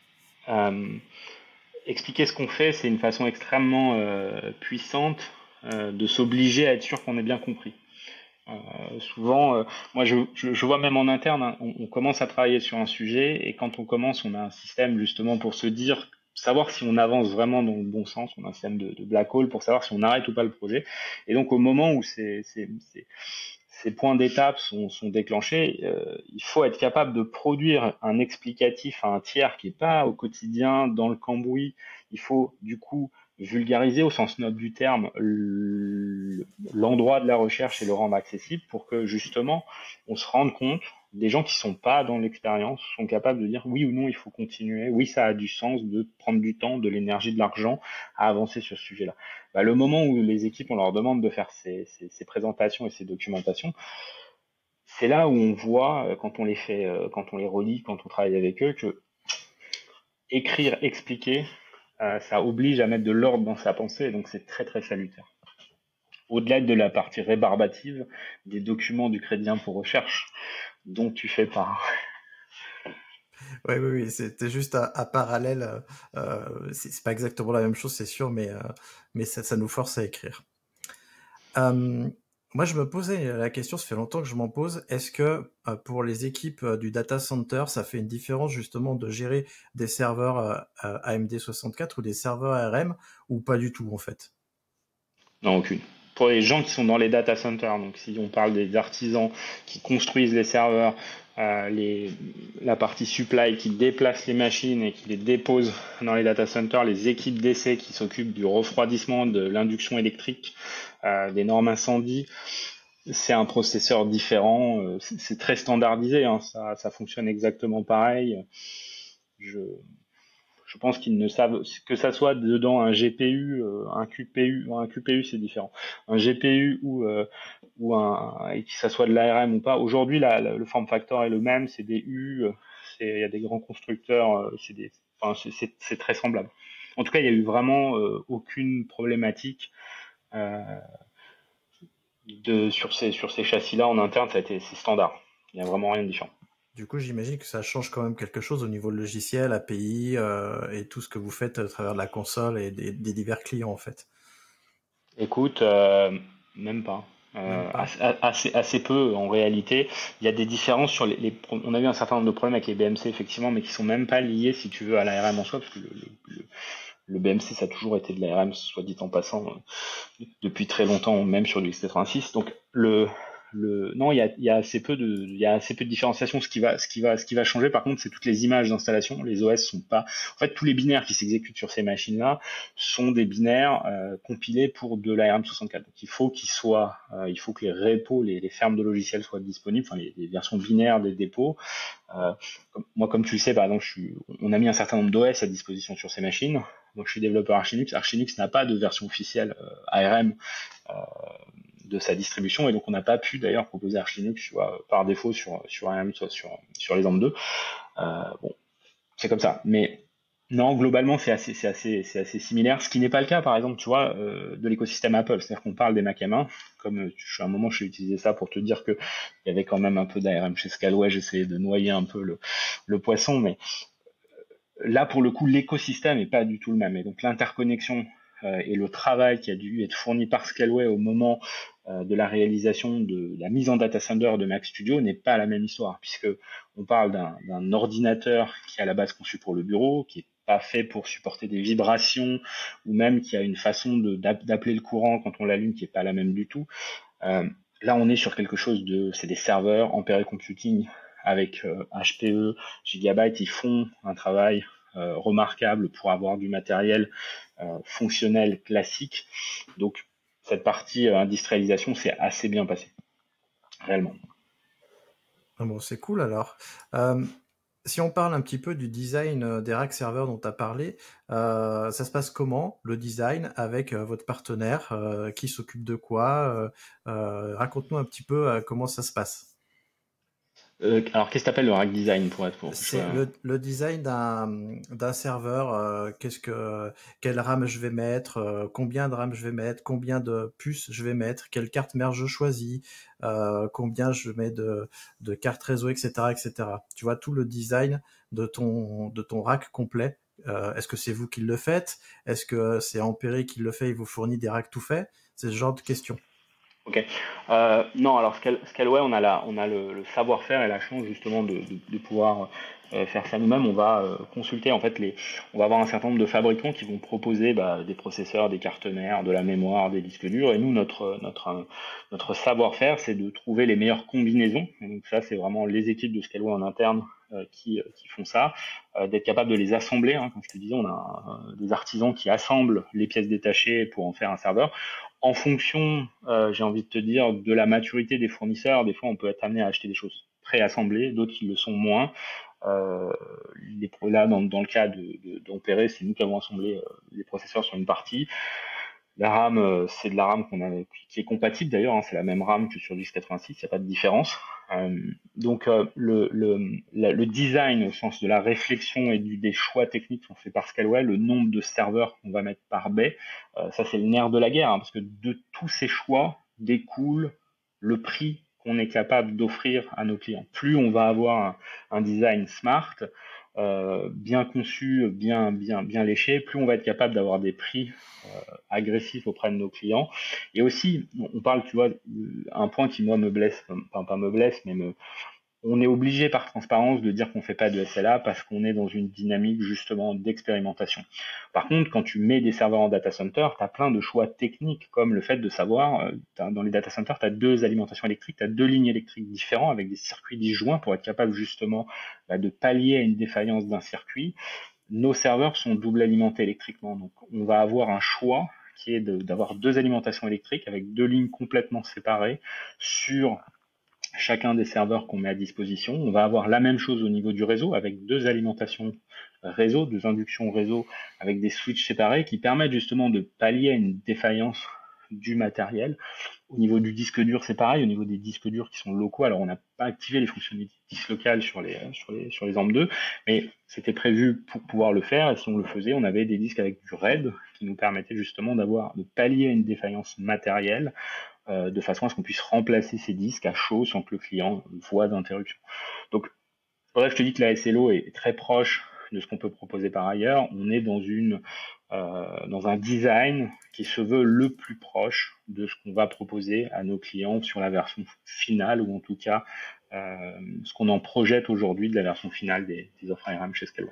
Speaker 3: euh, expliquer ce qu'on fait, c'est une façon extrêmement euh, puissante euh, de s'obliger à être sûr qu'on ait bien compris. Euh, souvent, euh, moi je, je, je vois même en interne, hein, on, on commence à travailler sur un sujet et quand on commence, on a un système justement pour se dire, savoir si on avance vraiment dans le bon sens, on a un système de, de black hole pour savoir si on arrête ou pas le projet. Et donc au moment où c'est, c'est, c'est ces points d'étape sont, sont déclenchés, euh, il faut être capable de produire un explicatif à un tiers qui n'est pas au quotidien dans le cambouis. Il faut du coup vulgariser au sens noble du terme l'endroit de la recherche et le rendre accessible pour que justement on se rende compte, des gens qui sont pas dans l'expérience sont capables de dire oui ou non il faut continuer, oui ça a du sens de prendre du temps, de l'énergie, de l'argent à avancer sur ce sujet-là. Bah, le moment où les équipes on leur demande de faire ces, ces, ces présentations et ces documentations, c'est là où on voit quand on les fait, quand on les relit, quand on travaille avec eux, que écrire, expliquer, euh, ça oblige à mettre de l'ordre dans sa pensée, et donc c'est très très salutaire. Au-delà de la partie rébarbative des documents du Crédit Impôt Recherche dont tu fais part.
Speaker 1: Oui, oui, oui, c'était juste un, un parallèle. Euh, euh, c'est c'est pas exactement la même chose, c'est sûr, mais, euh, mais ça, ça nous force à écrire. Euh, Moi, je me posais la question, ça fait longtemps que je m'en pose. Est-ce que euh, pour les équipes euh, du data center, ça fait une différence justement de gérer des serveurs euh, euh, A M D soixante-quatre ou des serveurs A R M ou pas du tout en fait?
Speaker 3: Non, aucune. Pour les gens qui sont dans les data centers, donc si on parle des artisans qui construisent les serveurs, euh, les, la partie supply qui déplace les machines et qui les dépose dans les data centers, les équipes d'essai qui s'occupent du refroidissement, de l'induction électrique, euh, des normes incendie, c'est un processeur différent, euh, c'est c'est très standardisé, hein, ça, ça fonctionne exactement pareil. Je, je pense qu'ils ne savent que ça soit dedans un G P U, euh, un Q P U, un Q P U c'est différent, un G P U ou euh, ou un et que ça soit de l'A R M ou pas. Aujourd'hui, la, la- le form factor est le même, c'est des U, euh, c'est il y a des grands constructeurs, euh, c'est des, enfin c'est c'est- c'est très semblable. En tout cas, il y a eu vraiment euh, aucune problématique euh, de sur ces sur ces châssis-là en interne, ça a été c'est standard. Il y a vraiment rien de différent.
Speaker 1: Du coup, j'imagine que ça change quand même quelque chose au niveau logiciel, A P I euh, et tout ce que vous faites à travers de la console et des, des divers clients en fait.
Speaker 3: Écoute, euh, même pas. Euh, assez, assez, assez peu en réalité. Il y a des différences sur les, les, on a eu un certain nombre de problèmes avec les B M C effectivement, mais qui sont même pas liés si tu veux à l'A R M en soi, parce que le, le, le B M C ça a toujours été de l'A R M, soit dit en passant, euh, depuis très longtemps, même sur du X quatre-vingt-six. Donc le Le, non, il y a, il y a assez peu de, il y a assez peu de différenciation. Ce qui va, ce qui va, ce qui va changer, par contre, c'est toutes les images d'installation. Les O S sont pas, en fait, tous les binaires qui s'exécutent sur ces machines-là sont des binaires euh, compilés pour de l'A R M soixante-quatre. Donc, il faut qu'ils soient, euh, il faut que les repos, les, les fermes de logiciels soient disponibles, enfin, les, les versions binaires des dépôts. Euh, comme, moi, comme tu le sais, par exemple, je suis, on a mis un certain nombre d'O S à disposition sur ces machines. Moi, je suis développeur Archinux. Archinux n'a pas de version officielle euh, A R M. Euh, de sa distribution, et donc on n'a pas pu d'ailleurs proposer Archinux, tu vois, par défaut sur sur A R M, soit sur sur les A M deux. Euh, bon, c'est comme ça. Mais non, globalement c'est assez c'est assez c'est assez similaire. Ce qui n'est pas le cas, par exemple, tu vois, euh, de l'écosystème Apple. C'est-à-dire qu'on parle des Mac M un. Comme à un moment, je vais utiliser ça pour te dire que il y avait quand même un peu d'A R M chez Scalway. J'essayais de noyer un peu le le poisson, mais là pour le coup, l'écosystème n'est pas du tout le même. Et donc l'interconnexion euh, et le travail qui a dû être fourni par Scalway au moment euh, de la réalisation de la mise en data center de Mac Studio n'est pas la même histoire, puisque on parle d'un, d'un ordinateur qui est à la base conçu pour le bureau, qui est pas fait pour supporter des vibrations, ou même qui a une façon de, d'appeler le courant quand on l'allume qui est pas la même du tout. Euh, là, on est sur quelque chose de, c'est des serveurs Ampere Computing avec euh, H P E, Gigabyte. Ils font un travail euh, remarquable pour avoir du matériel euh, fonctionnel classique. Donc cette partie euh, industrialisation s'est assez bien passée, réellement.
Speaker 1: Ah bon, c'est cool alors. Euh, si on parle un petit peu du design des racks serveurs dont tu as parlé, euh, ça se passe comment, le design, avec euh, votre partenaire, euh, qui s'occupe de quoi euh, euh, Raconte-nous un petit peu euh, comment ça se passe.
Speaker 3: Euh, alors, qu'est-ce que tu appelles le rack design pour être pour que je
Speaker 1: C'est
Speaker 3: sois...
Speaker 1: le, le design d'un d'un serveur. Euh, qu'est-ce que quelle RAM je vais mettre, euh, combien de RAM je vais mettre, combien de puces je vais mettre, quelle carte mère je choisis, euh, combien je mets de de cartes réseau, et cetera, et cetera. Tu vois tout le design de ton de ton rack complet. Euh, est-ce que c'est vous qui le faites? Est-ce que c'est Ampere qui le fait et vous fournit des racks tout faits? C'est ce genre de questions.
Speaker 3: Ok. Euh, non, alors Scal- Scalway, on a la, on a le, le savoir-faire et la chance justement de, de, de pouvoir euh, faire ça nous-mêmes. On va euh, consulter en fait les, on va avoir un certain nombre de fabricants qui vont proposer bah, des processeurs, des cartes mères, de la mémoire, des disques durs. Et nous, notre notre euh, notre savoir-faire, c'est de trouver les meilleures combinaisons. Et donc ça, c'est vraiment les équipes de Scalway en interne euh, qui qui font ça, euh, d'être capable de les assembler. Hein, comme je te disais, on a euh, des artisans qui assemblent les pièces détachées pour en faire un serveur. En fonction, euh, j'ai envie de te dire, de la maturité des fournisseurs, des fois on peut être amené à acheter des choses préassemblées, d'autres qui le sont moins. Euh, les, là, dans, dans le cas de, de, d'Ampere, c'est nous qui avons assemblé euh, les processeurs sur une partie. La RAM, euh, c'est de la RAM qu'on a, qui est compatible d'ailleurs, hein, c'est la même RAM que sur du X quatre-vingt-six, il n'y a pas de différence. Euh, donc euh, le, le, la, le design au sens de la réflexion et du, des choix techniques sont faits par Scalway, le nombre de serveurs qu'on va mettre par baie, euh, ça c'est le nerf de la guerre, hein, parce que de tous ces choix découle le prix qu'on est capable d'offrir à nos clients. Plus on va avoir un, un design smart, euh, bien conçu, bien bien bien léché, plus on va être capable d'avoir des prix euh, agressifs auprès de nos clients. Et aussi, on parle, tu vois, un point qui moi me blesse, enfin pas me blesse, mais me, on est obligé par transparence de dire qu'on fait pas de S L A parce qu'on est dans une dynamique justement d'expérimentation. Par contre, quand tu mets des serveurs en data center, tu as plein de choix techniques comme le fait de savoir, euh, dans les data centers, tu as deux alimentations électriques, tu as deux lignes électriques différentes avec des circuits disjoints pour être capable justement bah, de pallier à une défaillance d'un circuit. Nos serveurs sont double alimentés électriquement, donc on va avoir un choix qui est de, d'avoir deux alimentations électriques avec deux lignes complètement séparées sur chacun des serveurs qu'on met à disposition. On va avoir la même chose au niveau du réseau avec deux alimentations réseau, deux inductions réseau avec des switches séparés qui permettent justement de pallier à une défaillance du matériel. Au niveau du disque dur, c'est pareil. Au niveau des disques durs qui sont locaux, alors on n'a pas activé les fonctionnalités disques locales sur les sur les sur les A M deux, mais c'était prévu pour pouvoir le faire. Et si on le faisait, on avait des disques avec du RAID qui nous permettaient justement d'avoir de pallier à une défaillance matérielle euh, de façon à ce qu'on puisse remplacer ces disques à chaud sans que le client voie d'interruption. Donc, bref, je te dis que la S L O est très proche de ce qu'on peut proposer par ailleurs. On est dans une euh, dans un design qui se veut le plus proche de ce qu'on va proposer à nos clients sur la version finale, ou en tout cas euh, ce qu'on en projette aujourd'hui de la version finale des, des offres A R M chez Scaleway.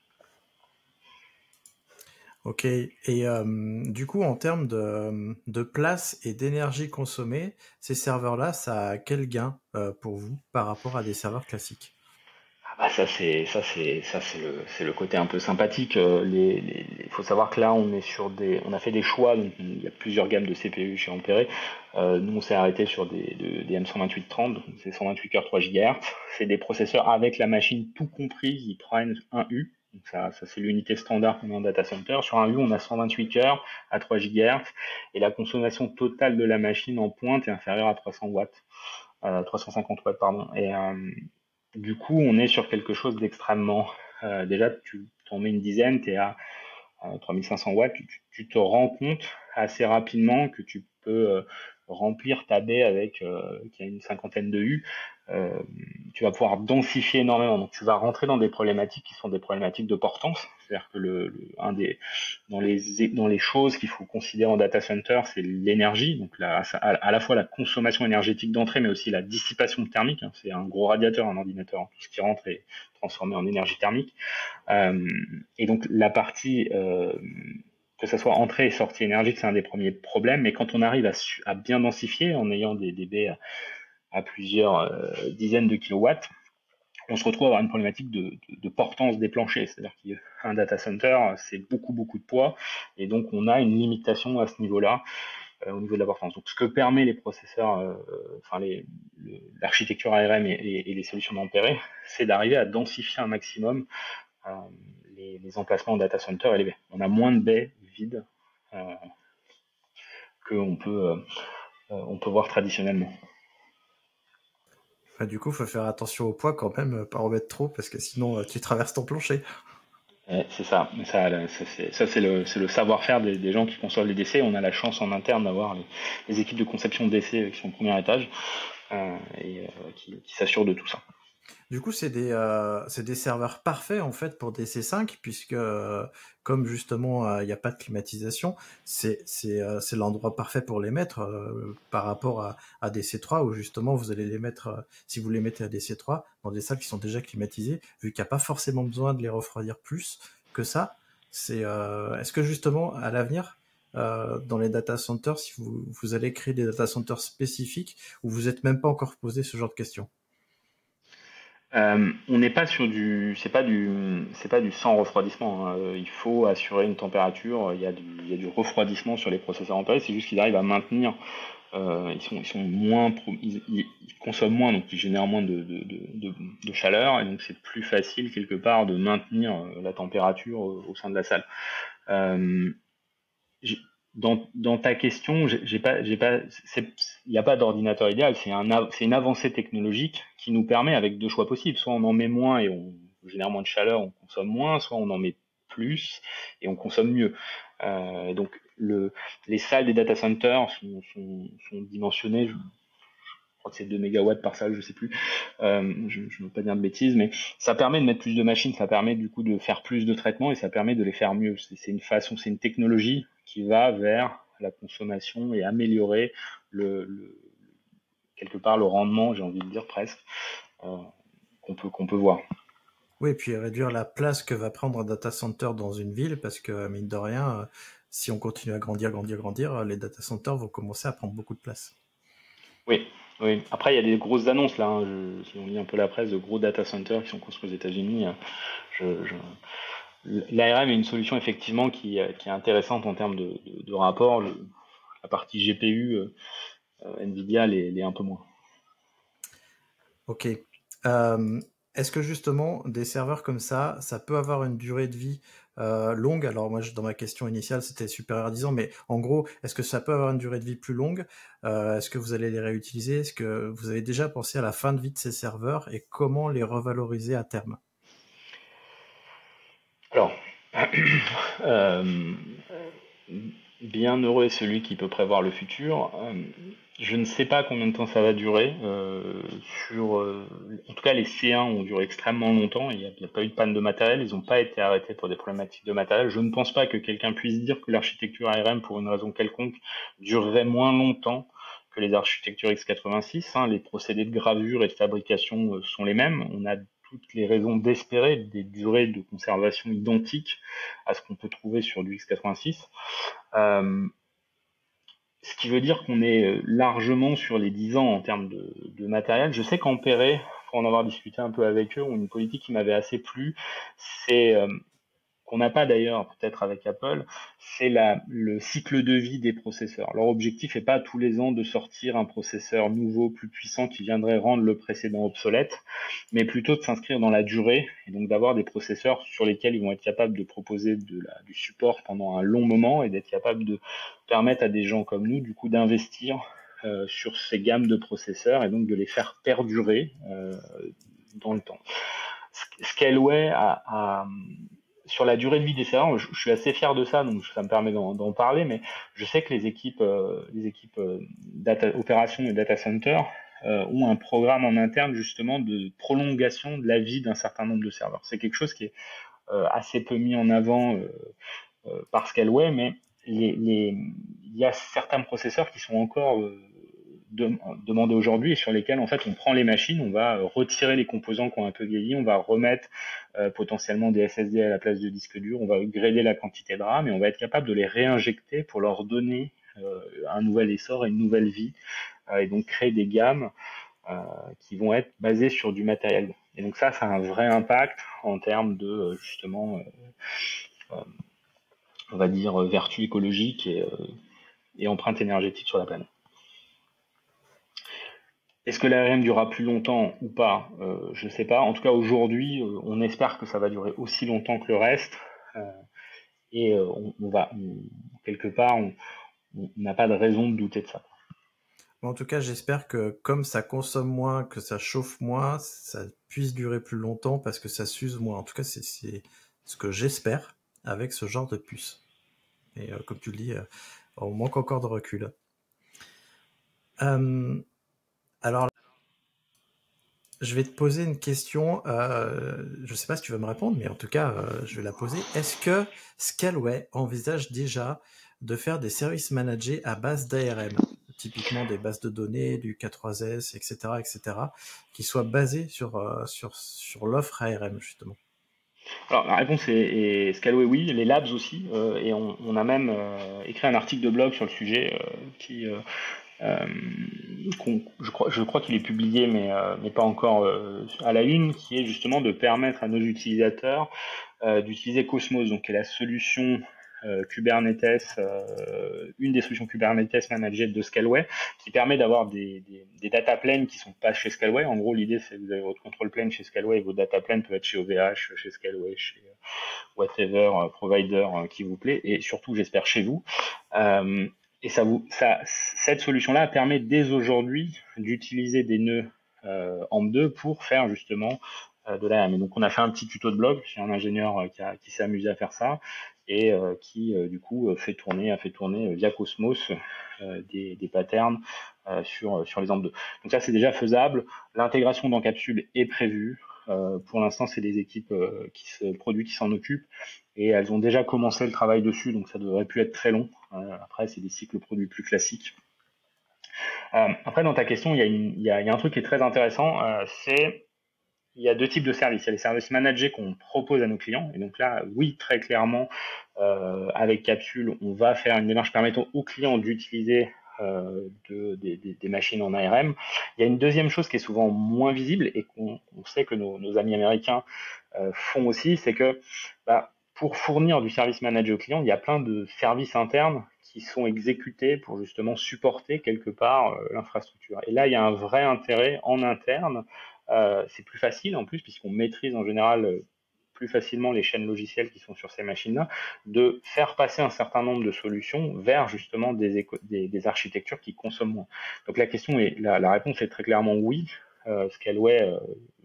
Speaker 1: Ok, et euh, du coup, en termes de, de place et d'énergie consommée, ces serveurs-là, ça a quel gain euh, pour vous par rapport à des serveurs classiques?
Speaker 3: Ah bah ça c'est ça c'est ça c'est le c'est le côté un peu sympathique. Euh, les, les- il faut savoir que là on est sur des on a fait des choix. Donc, il y a plusieurs gammes de C P U chez Ampere. Euh, nous on s'est arrêté sur des de- des M cent vingt-huit trente, donc c'est cent vingt-huit cœurs trois gigahertz. C'est des processeurs avec la machine tout compris. Ils prennent un U. Donc ça, ça c'est l'unité standard qu'on a en data center. Sur un U, on a cent vingt-huit cœurs à trois gigahertz et la consommation totale de la machine en pointe est inférieure à trois cents watts, euh, trois cent cinquante watts pardon. Et euh, du coup, on est sur quelque chose d'extrêmement. Euh, déjà, tu t'en mets une dizaine, tu es à euh, trois mille cinq cents watts, tu, tu te rends compte assez rapidement que tu peux euh, remplir ta baie avec euh, qui a une cinquantaine de U. Euh, tu vas pouvoir densifier énormément. Donc, tu vas rentrer dans des problématiques qui sont des problématiques de portance. C'est-à-dire que le, le- un des dans les dans les choses qu'il faut considérer en data center, c'est l'énergie. Donc, la, à, à la fois la consommation énergétique d'entrée, mais aussi la dissipation thermique. Hein. C'est un gros radiateur, un ordinateur. Tout ce qui rentre est transformé en énergie thermique. Euh, et donc la partie, euh, que ce soit entrée et sortie énergique, c'est un des premiers problèmes. Mais quand on arrive à, à bien densifier, en ayant des, des baies à, à plusieurs euh, dizaines de kilowatts, on se retrouve à avoir une problématique de, de, de portance des planchers. C'est-à-dire qu'un data center, c'est beaucoup, beaucoup de poids. Et donc on a une limitation à ce niveau-là, euh, au niveau de la portance. Donc ce que permet les processeurs, euh, enfin les, le, l'architecture A R M et, et, et les solutions d'Ampere, c'est d'arriver à densifier un maximum euh, les, les emplacements en data center élevés. On a moins de baies vides euh, qu'on peut, euh, on peut voir traditionnellement.
Speaker 1: Enfin, du coup, faut faire attention au poids quand même, euh, pas en mettre trop, parce que sinon euh, tu traverses ton plancher.
Speaker 3: Ouais, c'est ça. Ça, ça, c'est, ça, c'est le, c'est le savoir-faire des, des gens qui conçoivent les D C. On a la chance en interne d'avoir les, les équipes de conception de D C qui sont au premier étage euh, et euh, qui, qui s'assurent de tout ça.
Speaker 1: Du coup, c'est des, euh, c'est des serveurs parfaits en fait pour des C cinq, puisque euh, comme justement euh, il n'y a pas de climatisation, c'est c'est euh, c'est l'endroit parfait pour les mettre euh, par rapport à, à des C trois où justement vous allez les mettre, euh, si vous les mettez à des C trois dans des salles qui sont déjà climatisées, vu qu'il n'y a pas forcément besoin de les refroidir plus que ça. C'est euh, est-ce que justement à l'avenir euh, dans les data centers, si vous vous allez créer des data centers spécifiques où vous n'êtes même pas encore posé ce genre de questions?
Speaker 3: Euh, on n'est pas sur du, c'est pas du, c'est pas du sans refroidissement. Hein. Euh, Il faut assurer une température. Il y a du, il y a du refroidissement sur les processeurs Ampere. C'est juste qu'ils arrivent à maintenir. Euh, ils sont, ils sont moins, pro- ils, ils- ils consomment moins, donc ils génèrent moins de, de, de, de- de chaleur, et donc c'est plus facile quelque part de maintenir euh, la température au, au sein de la salle. Euh, j'ai- dans, dans ta question, j'ai j'ai pas, j'ai pas, c'est- il n'y a pas d'ordinateur idéal. C'est un, av- c'est une avancée technologique qui nous permet avec deux choix possibles. Soit on en met moins et on génère moins de chaleur, on consomme moins, soit on en met plus et on consomme mieux. Euh, et donc le, les salles des data centers sont, sont, sont dimensionnées. Je crois que c'est deux mégawatts par salle, je sais plus. Euh, je ne veux pas dire de bêtises, mais ça permet de mettre plus de machines, ça permet du coup de faire plus de traitements et ça permet de les faire mieux. C'est c'est une façon, c'est une technologie qui va vers la consommation et améliorer le, le quelque part le rendement, j'ai envie de dire presque, euh, qu'on peut qu'on peut voir.
Speaker 1: Oui, et puis réduire la place que va prendre un data center dans une ville, parce que mine de rien, euh, si on continue à grandir, grandir, grandir, euh, les data centers vont commencer à prendre beaucoup de place.
Speaker 3: Oui, oui. Après, il y a des grosses annonces là. Hein. Je, si on lit un peu la presse, de gros data centers qui sont construits aux États-Unis. Je, je, L'A R M est une solution effectivement qui, qui est intéressante en termes de, de, de rapport. Le- la partie G P U, euh, Nvidia l'est l'est un peu moins.
Speaker 1: Ok. Euh, Est-ce que justement des serveurs comme ça, ça peut avoir une durée de vie euh, longue? Alors moi, je- dans ma question initiale, c'était supérieur à dix ans, mais en gros, est-ce que ça peut avoir une durée de vie plus longue? Euh, est-ce que vous allez les réutiliser? Est-ce que vous avez déjà pensé à la fin de vie de ces serveurs et comment les revaloriser à terme?
Speaker 3: Alors, euh, bien heureux est celui qui peut prévoir le futur. Euh, Je ne sais pas combien de temps ça va durer. Euh, sur, euh, en tout cas, les C un ont duré extrêmement longtemps. Il n'y a, il y a pas eu de panne de matériel. Ils n'ont pas été arrêtés pour des problématiques de matériel. Je ne pense pas que quelqu'un puisse dire que l'architecture A R M, pour une raison quelconque, durerait moins longtemps que les architectures x quatre-vingt-six. Hein. Les procédés de gravure et de fabrication euh, sont les mêmes. On a toutes les raisons d'espérer des durées de conservation identiques à ce qu'on peut trouver sur du x quatre-vingt-six. Euh, Ce qui veut dire qu'on est largement sur les dix ans en termes de, de matériel. Je sais qu'Ampere, pour en avoir discuté un peu avec eux, ont une politique qui m'avait assez plu. C'est euh, qu'on n'a pas d'ailleurs peut-être avec Apple, c'est la, le cycle de vie des processeurs. Leur objectif n'est pas tous les ans de sortir un processeur nouveau, plus puissant, qui viendrait rendre le précédent obsolète, mais plutôt de s'inscrire dans la durée, et donc d'avoir des processeurs sur lesquels ils vont être capables de proposer de la, du support pendant un long moment, et d'être capables de permettre à des gens comme nous, du coup, d'investir euh, sur ces gammes de processeurs, et donc de les faire perdurer euh, dans le temps. Scaleway a, a sur la durée de vie des serveurs, je, je suis assez fier de ça, donc ça me permet d'en, d'en parler, mais je sais que les équipes, euh, les équipes euh, data, opérations et data center euh, ont un programme en interne justement de prolongation de la vie d'un certain nombre de serveurs. C'est quelque chose qui est euh, assez peu mis en avant euh, euh, par Scaleway, mais les, les, il y a certains processeurs qui sont encore euh, de, demandés aujourd'hui et sur lesquels en fait on prend les machines, on va retirer les composants qui ont un peu vieilli, on va remettre euh, potentiellement des S S D à la place de disques durs, on va upgrader la quantité de RAM et on va être capable de les réinjecter pour leur donner euh, un nouvel essor et une nouvelle vie euh, et donc créer des gammes euh, qui vont être basées sur du matériel. Et donc ça, ça a un vrai impact en termes de justement euh, euh, on va dire vertu écologique et, euh, et empreinte énergétique sur la planète. Est-ce que l'A R M durera plus longtemps ou pas euh, Je ne sais pas. En tout cas, aujourd'hui, euh, on espère que ça va durer aussi longtemps que le reste. Euh, et euh, on, on va, on, quelque part, on n'a pas de raison de douter de ça.
Speaker 1: En tout cas, j'espère que comme ça consomme moins, que ça chauffe moins, ça puisse durer plus longtemps parce que ça s'use moins. En tout cas, c'est, c'est ce que j'espère avec ce genre de puce. Et euh, comme tu le dis, euh, on manque encore de recul. Euh, alors, je vais te poser une question. Euh, je ne sais pas si tu vas me répondre, mais en tout cas, euh, je vais la poser. Est-ce que Scaleway envisage déjà de faire des services managés à base d'A R M, typiquement des bases de données, du K trois S, et cetera, et cetera, qui soient basées sur euh, sur sur l'offre A R M justement?
Speaker 3: Alors la réponse est, est Scaleway oui, les labs aussi, euh, et on, on a même euh, écrit un article de blog sur le sujet euh, qui euh, Euh, je crois, je crois qu'il est publié, mais, euh, mais pas encore euh, à la une, qui est justement de permettre à nos utilisateurs euh, d'utiliser Cosmos, donc qui est la solution euh, Kubernetes, euh, une des solutions Kubernetes managées de Scaleway, qui permet d'avoir des, des, des data planes qui sont pas chez Scaleway. En gros, l'idée c'est que vous avez votre control plane chez Scaleway et vos data planes peuvent être chez O V H, chez Scaleway, chez whatever euh, provider euh, qui vous plaît, et surtout, j'espère, chez vous. Euh, Et ça vous, ça, cette solution-là permet dès aujourd'hui d'utiliser des nœuds euh, A M deux pour faire justement euh, de l'A R M. Et donc on a fait un petit tuto de blog chez un ingénieur euh, qui, a, qui s'est amusé à faire ça et euh, qui euh, du coup fait tourner, a fait tourner euh, via Cosmos euh, des, des patterns euh, sur sur les A M deux. Donc ça c'est déjà faisable. L'intégration dans Capsule est prévue. Euh, pour l'instant, c'est des équipes euh, qui se produits qui s'en occupent et elles ont déjà commencé le travail dessus, donc ça devrait plus être très long. Euh, après, c'est des cycles produits plus classiques. Euh, après, dans ta question, il y a, une, il y a, il y a un truc qui est très intéressant, euh, c'est il y a deux types de services. Il y a les services managés qu'on propose à nos clients, et donc là, oui, très clairement, euh, avec Capsule, on va faire une démarche permettant aux clients d'utiliser Euh, de, de, de, des machines en A R M. Il y a une deuxième chose qui est souvent moins visible et qu'on on sait que nos, nos amis américains euh, font aussi, c'est que bah, pour fournir du service managé aux clients, il y a plein de services internes qui sont exécutés pour justement supporter quelque part euh, l'infrastructure. Et là, il y a un vrai intérêt en interne. Euh, c'est plus facile en plus puisqu'on maîtrise en général euh, plus facilement les chaînes logicielles qui sont sur ces machines-là, de faire passer un certain nombre de solutions vers justement des, éco- des, des architectures qui consomment moins. Donc la question est, la, la réponse est très clairement oui. Euh, Scaleway euh,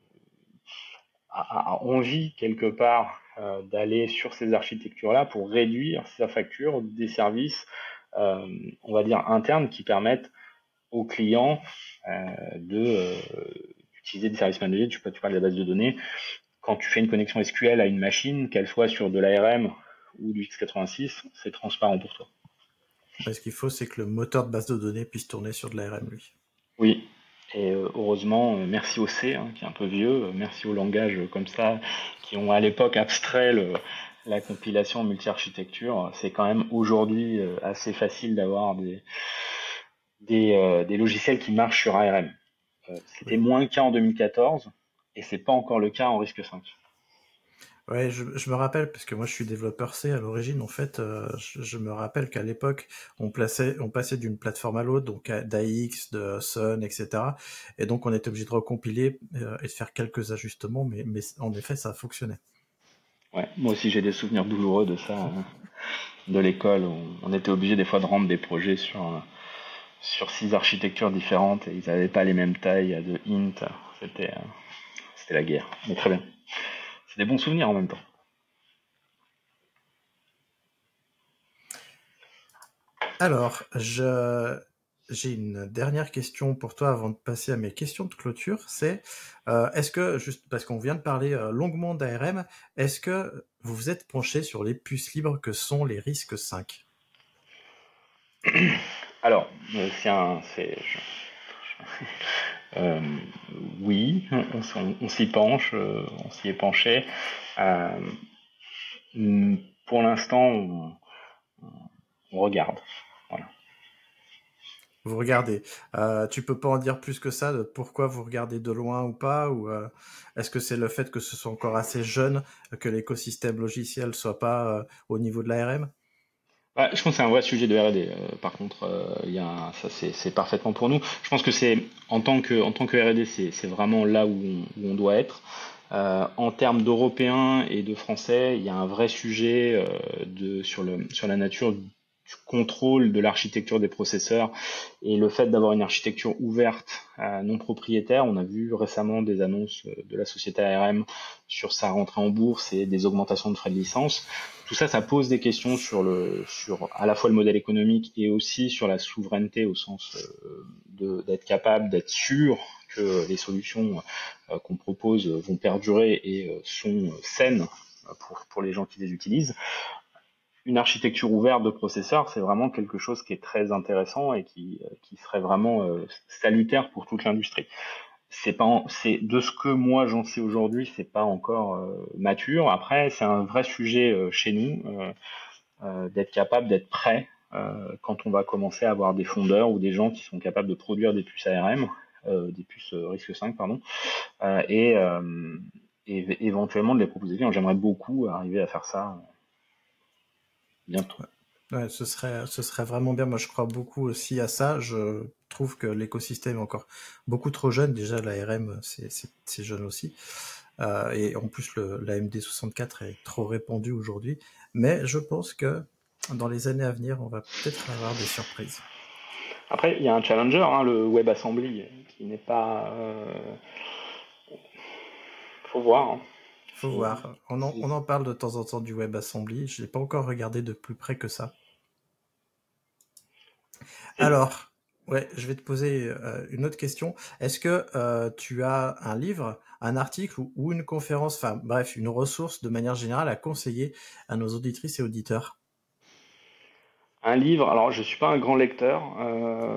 Speaker 3: a, a envie quelque part euh, d'aller sur ces architectures-là pour réduire sa facture des services, euh, on va dire internes, qui permettent aux clients euh, de euh, d'utiliser des services managés. Tu, tu parles de la base de données. Quand tu fais une connexion S Q L à une machine, qu'elle soit sur de l'A R M ou du x quatre-vingt-six, c'est transparent pour toi.
Speaker 1: Ce qu'il faut, c'est que le moteur de base de données puisse tourner sur de l'A R M, lui.
Speaker 3: Oui, et euh, heureusement, euh, merci au C, hein, qui est un peu vieux, euh, merci aux langages euh, comme ça, qui ont à l'époque abstrait le, la compilation multi-architecture. C'est quand même aujourd'hui euh, assez facile d'avoir des, des, euh, des logiciels qui marchent sur A R M. Euh, c'était oui. moins le cas en deux mille quatorze, et c'est pas encore le cas en risque cinq.
Speaker 1: Ouais, je, je me rappelle, parce que moi je suis développeur C à l'origine, en fait, euh, je, je me rappelle qu'à l'époque, on, plaçait, on passait d'une plateforme à l'autre, donc d'A X, de Sun, et cetera. Et donc on était obligé de recompiler euh, et de faire quelques ajustements, mais, mais en effet, ça fonctionnait.
Speaker 3: Ouais, moi aussi j'ai des souvenirs douloureux de ça, hein, de l'école, où on était obligé des fois de rendre des projets sur, sur six architectures différentes, et ils n'avaient pas les mêmes tailles de int, c'était, c'était la guerre, mais très bien. C'est des bons souvenirs en même temps.
Speaker 1: Alors, je, j'ai une dernière question pour toi avant de passer à mes questions de clôture. C'est, euh, est-ce que, juste parce qu'on vient de parler euh, longuement d'A R M, est-ce que vous vous êtes penché sur les puces libres que sont les risques cinq?
Speaker 3: Alors, c'est un... C'est, je... Euh, oui, on, on, on s'y penche, euh, on s'y est penché. Euh, pour l'instant, on, on regarde. Voilà.
Speaker 1: Vous regardez. Euh, tu peux pas en dire plus que ça de pourquoi vous regardez de loin ou pas, ou euh, est-ce que c'est le fait que ce soit encore assez jeune, que l'écosystème logiciel soit pas euh, au niveau de l'A R M?
Speaker 3: Ouais, je pense que c'est un vrai sujet de R et D. Euh, par contre, euh, il y a un, ça c'est, c'est parfaitement pour nous. Je pense que c'est en tant que en tant que R et D, c'est, c'est vraiment là où on, où on doit être. Euh, en termes d'Européens et de Français, il y a un vrai sujet euh, de sur le sur la nature du contrôle de l'architecture des processeurs et le fait d'avoir une architecture ouverte, euh, non propriétaire. On a vu récemment des annonces de la société A R M sur sa rentrée en bourse et des augmentations de frais de licence. Tout ça, ça pose des questions sur le, sur à la fois le modèle économique et aussi sur la souveraineté au sens euh, de, d'être capable, d'être sûr que les solutions euh, qu'on propose vont perdurer et euh, sont saines pour, pour les gens qui les utilisent. Une architecture ouverte de processeurs, c'est vraiment quelque chose qui est très intéressant et qui, qui serait vraiment euh, salutaire pour toute l'industrie. C'est pas, c'est de ce que moi j'en sais aujourd'hui, c'est pas encore euh, mature. Après, c'est un vrai sujet euh, chez nous euh, euh, d'être capable, d'être prêt euh, quand on va commencer à avoir des fondeurs ou des gens qui sont capables de produire des puces A R M, euh, des puces euh, risque cinq, pardon, euh, et, euh, et éventuellement de les proposer. J'aimerais beaucoup arriver à faire ça bientôt.
Speaker 1: Ouais, ce serait, ce serait vraiment bien. Moi, je crois beaucoup aussi à ça. Je trouve que l'écosystème est encore beaucoup trop jeune. Déjà, l'A R M, c'est, c'est, c'est jeune aussi. Euh, et en plus, le, l'A M D soixante-quatre est trop répandu aujourd'hui. Mais je pense que dans les années à venir, on va peut-être avoir des surprises.
Speaker 3: Après, il y a un challenger, hein, le WebAssembly, qui n'est pas... Euh... Faut voir. Hein.
Speaker 1: Faut voir. On en, on en parle de temps en temps du WebAssembly. Je l'ai pas encore regardé de plus près que ça. Alors, ouais, je vais te poser euh, une autre question. Est-ce que euh, tu as un livre, un article ou, ou une conférence, enfin bref, une ressource de manière générale à conseiller à nos auditrices et auditeurs?
Speaker 3: Un livre, alors je suis pas un grand lecteur. Euh...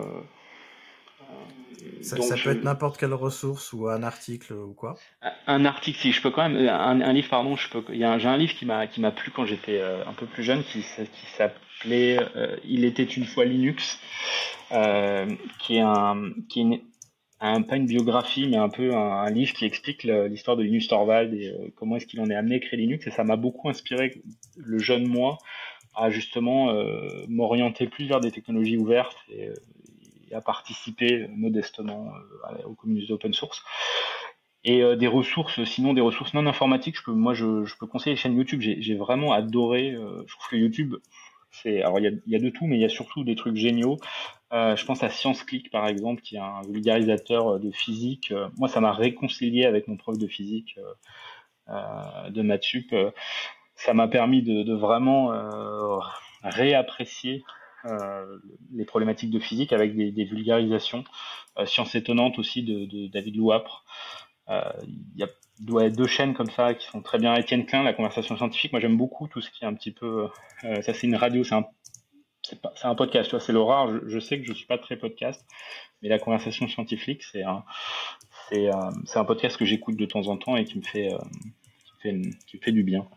Speaker 1: Ça, ça peut je... être n'importe quelle ressource ou un article ou quoi.
Speaker 3: Un article, si je peux quand même, un, un livre, pardon, je peux. Il y a un, j'ai un livre qui m'a qui m'a plu quand j'étais euh, un peu plus jeune, qui, qui s'appelait euh, Il était une fois Linux, euh, qui est un qui est une, un, pas une biographie, mais un peu un, un livre qui explique le, l'histoire de Linus Torvald et euh, comment est-ce qu'il en est amené à créer Linux, et ça m'a beaucoup inspiré le jeune moi à justement euh, m'orienter plus vers des technologies ouvertes et, et à participer modestement euh, aux communautés open source. Et euh, des ressources, sinon des ressources non informatiques, je peux, moi je, je peux conseiller les chaînes YouTube. J'ai, j'ai vraiment adoré. Euh, je trouve que YouTube, c'est, alors il y a, y a de tout, mais il y a surtout des trucs géniaux. Euh, je pense à ScienceClick par exemple, qui est un vulgarisateur de physique. Euh, moi, ça m'a réconcilié avec mon prof de physique euh, euh, de maths sup. Euh, ça m'a permis de, de vraiment euh, réapprécier euh, les problématiques de physique avec des, des vulgarisations. Euh, Science étonnante aussi de, de David Louapre. Euh, Il y a doit être deux chaînes comme ça qui sont très bien. Étienne Klein, la conversation scientifique. Moi, j'aime beaucoup tout ce qui est un petit peu. Euh, ça, c'est une radio, c'est un, c'est pas, c'est un podcast. Tu vois, c'est le rare. Je, je sais que je suis pas très podcast, mais la conversation scientifique, c'est un, c'est, un, c'est un podcast que j'écoute de temps en temps et qui me fait, euh, qui me fait, qui me fait du bien.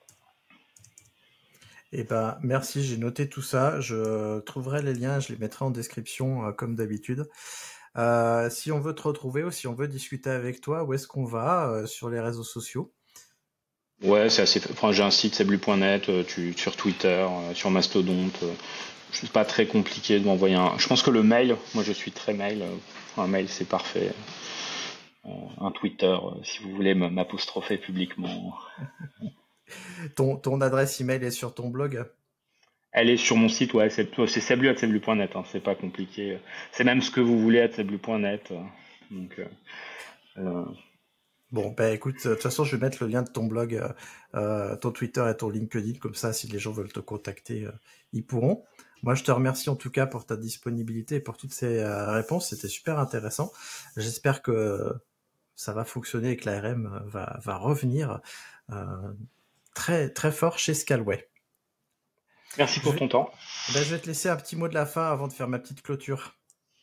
Speaker 1: Eh ben, merci, j'ai noté tout ça. Je trouverai les liens, je les mettrai en description euh, comme d'habitude. Euh, si on veut te retrouver ou si on veut discuter avec toi, où est-ce qu'on va euh, sur les réseaux sociaux?
Speaker 3: Ouais, c'est assez. Enfin, j'ai un site, seblu point net, euh, tu, sur Twitter, euh, sur Mastodonte. Euh, c'est pas très compliqué de m'envoyer un. Je pense que le mail, moi je suis très mail. euh, Un mail, c'est parfait. Euh, un Twitter, euh, si vous voulez m- m'apostropher publiquement.
Speaker 1: Ton, ton adresse email est sur ton blog?
Speaker 3: Elle est sur mon site, ouais, c'est c'est seblu arobase seblu point net, hein, c'est pas compliqué. C'est même ce que vous voulez à seblu point net. euh, Donc, euh, euh,
Speaker 1: Bon, bah écoute, euh, de toute façon, je vais mettre le lien de ton blog, euh, euh, ton Twitter et ton LinkedIn, comme ça, si les gens veulent te contacter, euh, ils pourront. Moi, je te remercie en tout cas pour ta disponibilité et pour toutes ces euh, réponses, c'était super intéressant. J'espère que ça va fonctionner et que l'A R M va, va revenir euh, très très fort chez Scalway.
Speaker 3: Merci
Speaker 1: Je
Speaker 3: pour
Speaker 1: vais,
Speaker 3: ton temps.
Speaker 1: ben, je vais te laisser un petit mot de la fin avant de faire ma petite clôture.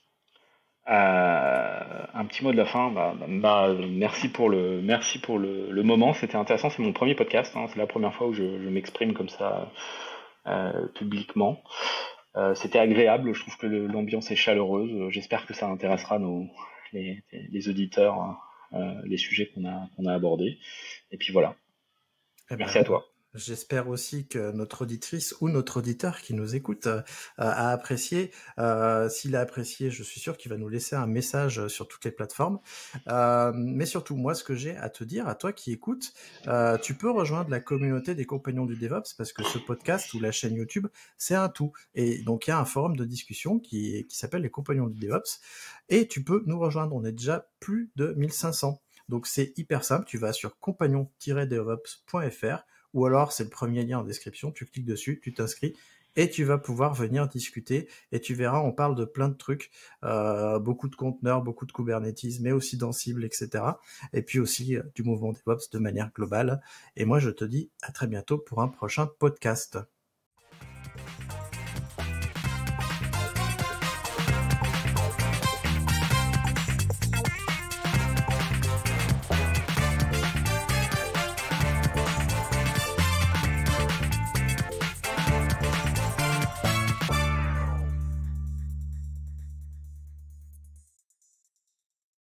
Speaker 3: Euh, un petit mot de la fin. Bah, bah, merci pour le, merci pour le, le moment. C'était intéressant. C'est mon premier podcast, hein. C'est la première fois où je, je m'exprime comme ça euh, publiquement. Euh, c'était agréable. Je trouve que le- l'ambiance est chaleureuse. J'espère que ça intéressera nos les, les auditeurs, euh, les sujets qu'on a qu'on a abordés. Et puis voilà.
Speaker 1: Eh
Speaker 3: Merci
Speaker 1: ben,
Speaker 3: à toi.
Speaker 1: j'espère aussi que notre auditrice ou notre auditeur qui nous écoute euh, a apprécié. Euh, S'il a apprécié, je suis sûr qu'il va nous laisser un message sur toutes les plateformes. Euh, mais surtout, moi, ce que j'ai à te dire, à toi qui écoutes, euh, tu peux rejoindre la communauté des compagnons du DevOps parce que ce podcast ou la chaîne YouTube, c'est un tout. Et donc, il y a un forum de discussion qui, qui s'appelle les compagnons du DevOps. Et tu peux nous rejoindre. On est déjà plus de mille cinq cents. Donc, c'est hyper simple. Tu vas sur compagnon tiret devops point f r ou alors c'est le premier lien en description, tu cliques dessus, tu t'inscris et tu vas pouvoir venir discuter et tu verras, on parle de plein de trucs, euh, beaucoup de conteneurs, beaucoup de Kubernetes, mais aussi d'Ansible, et cetera. Et puis aussi euh, du mouvement DevOps de manière globale. Et moi, je te dis à très bientôt pour un prochain podcast.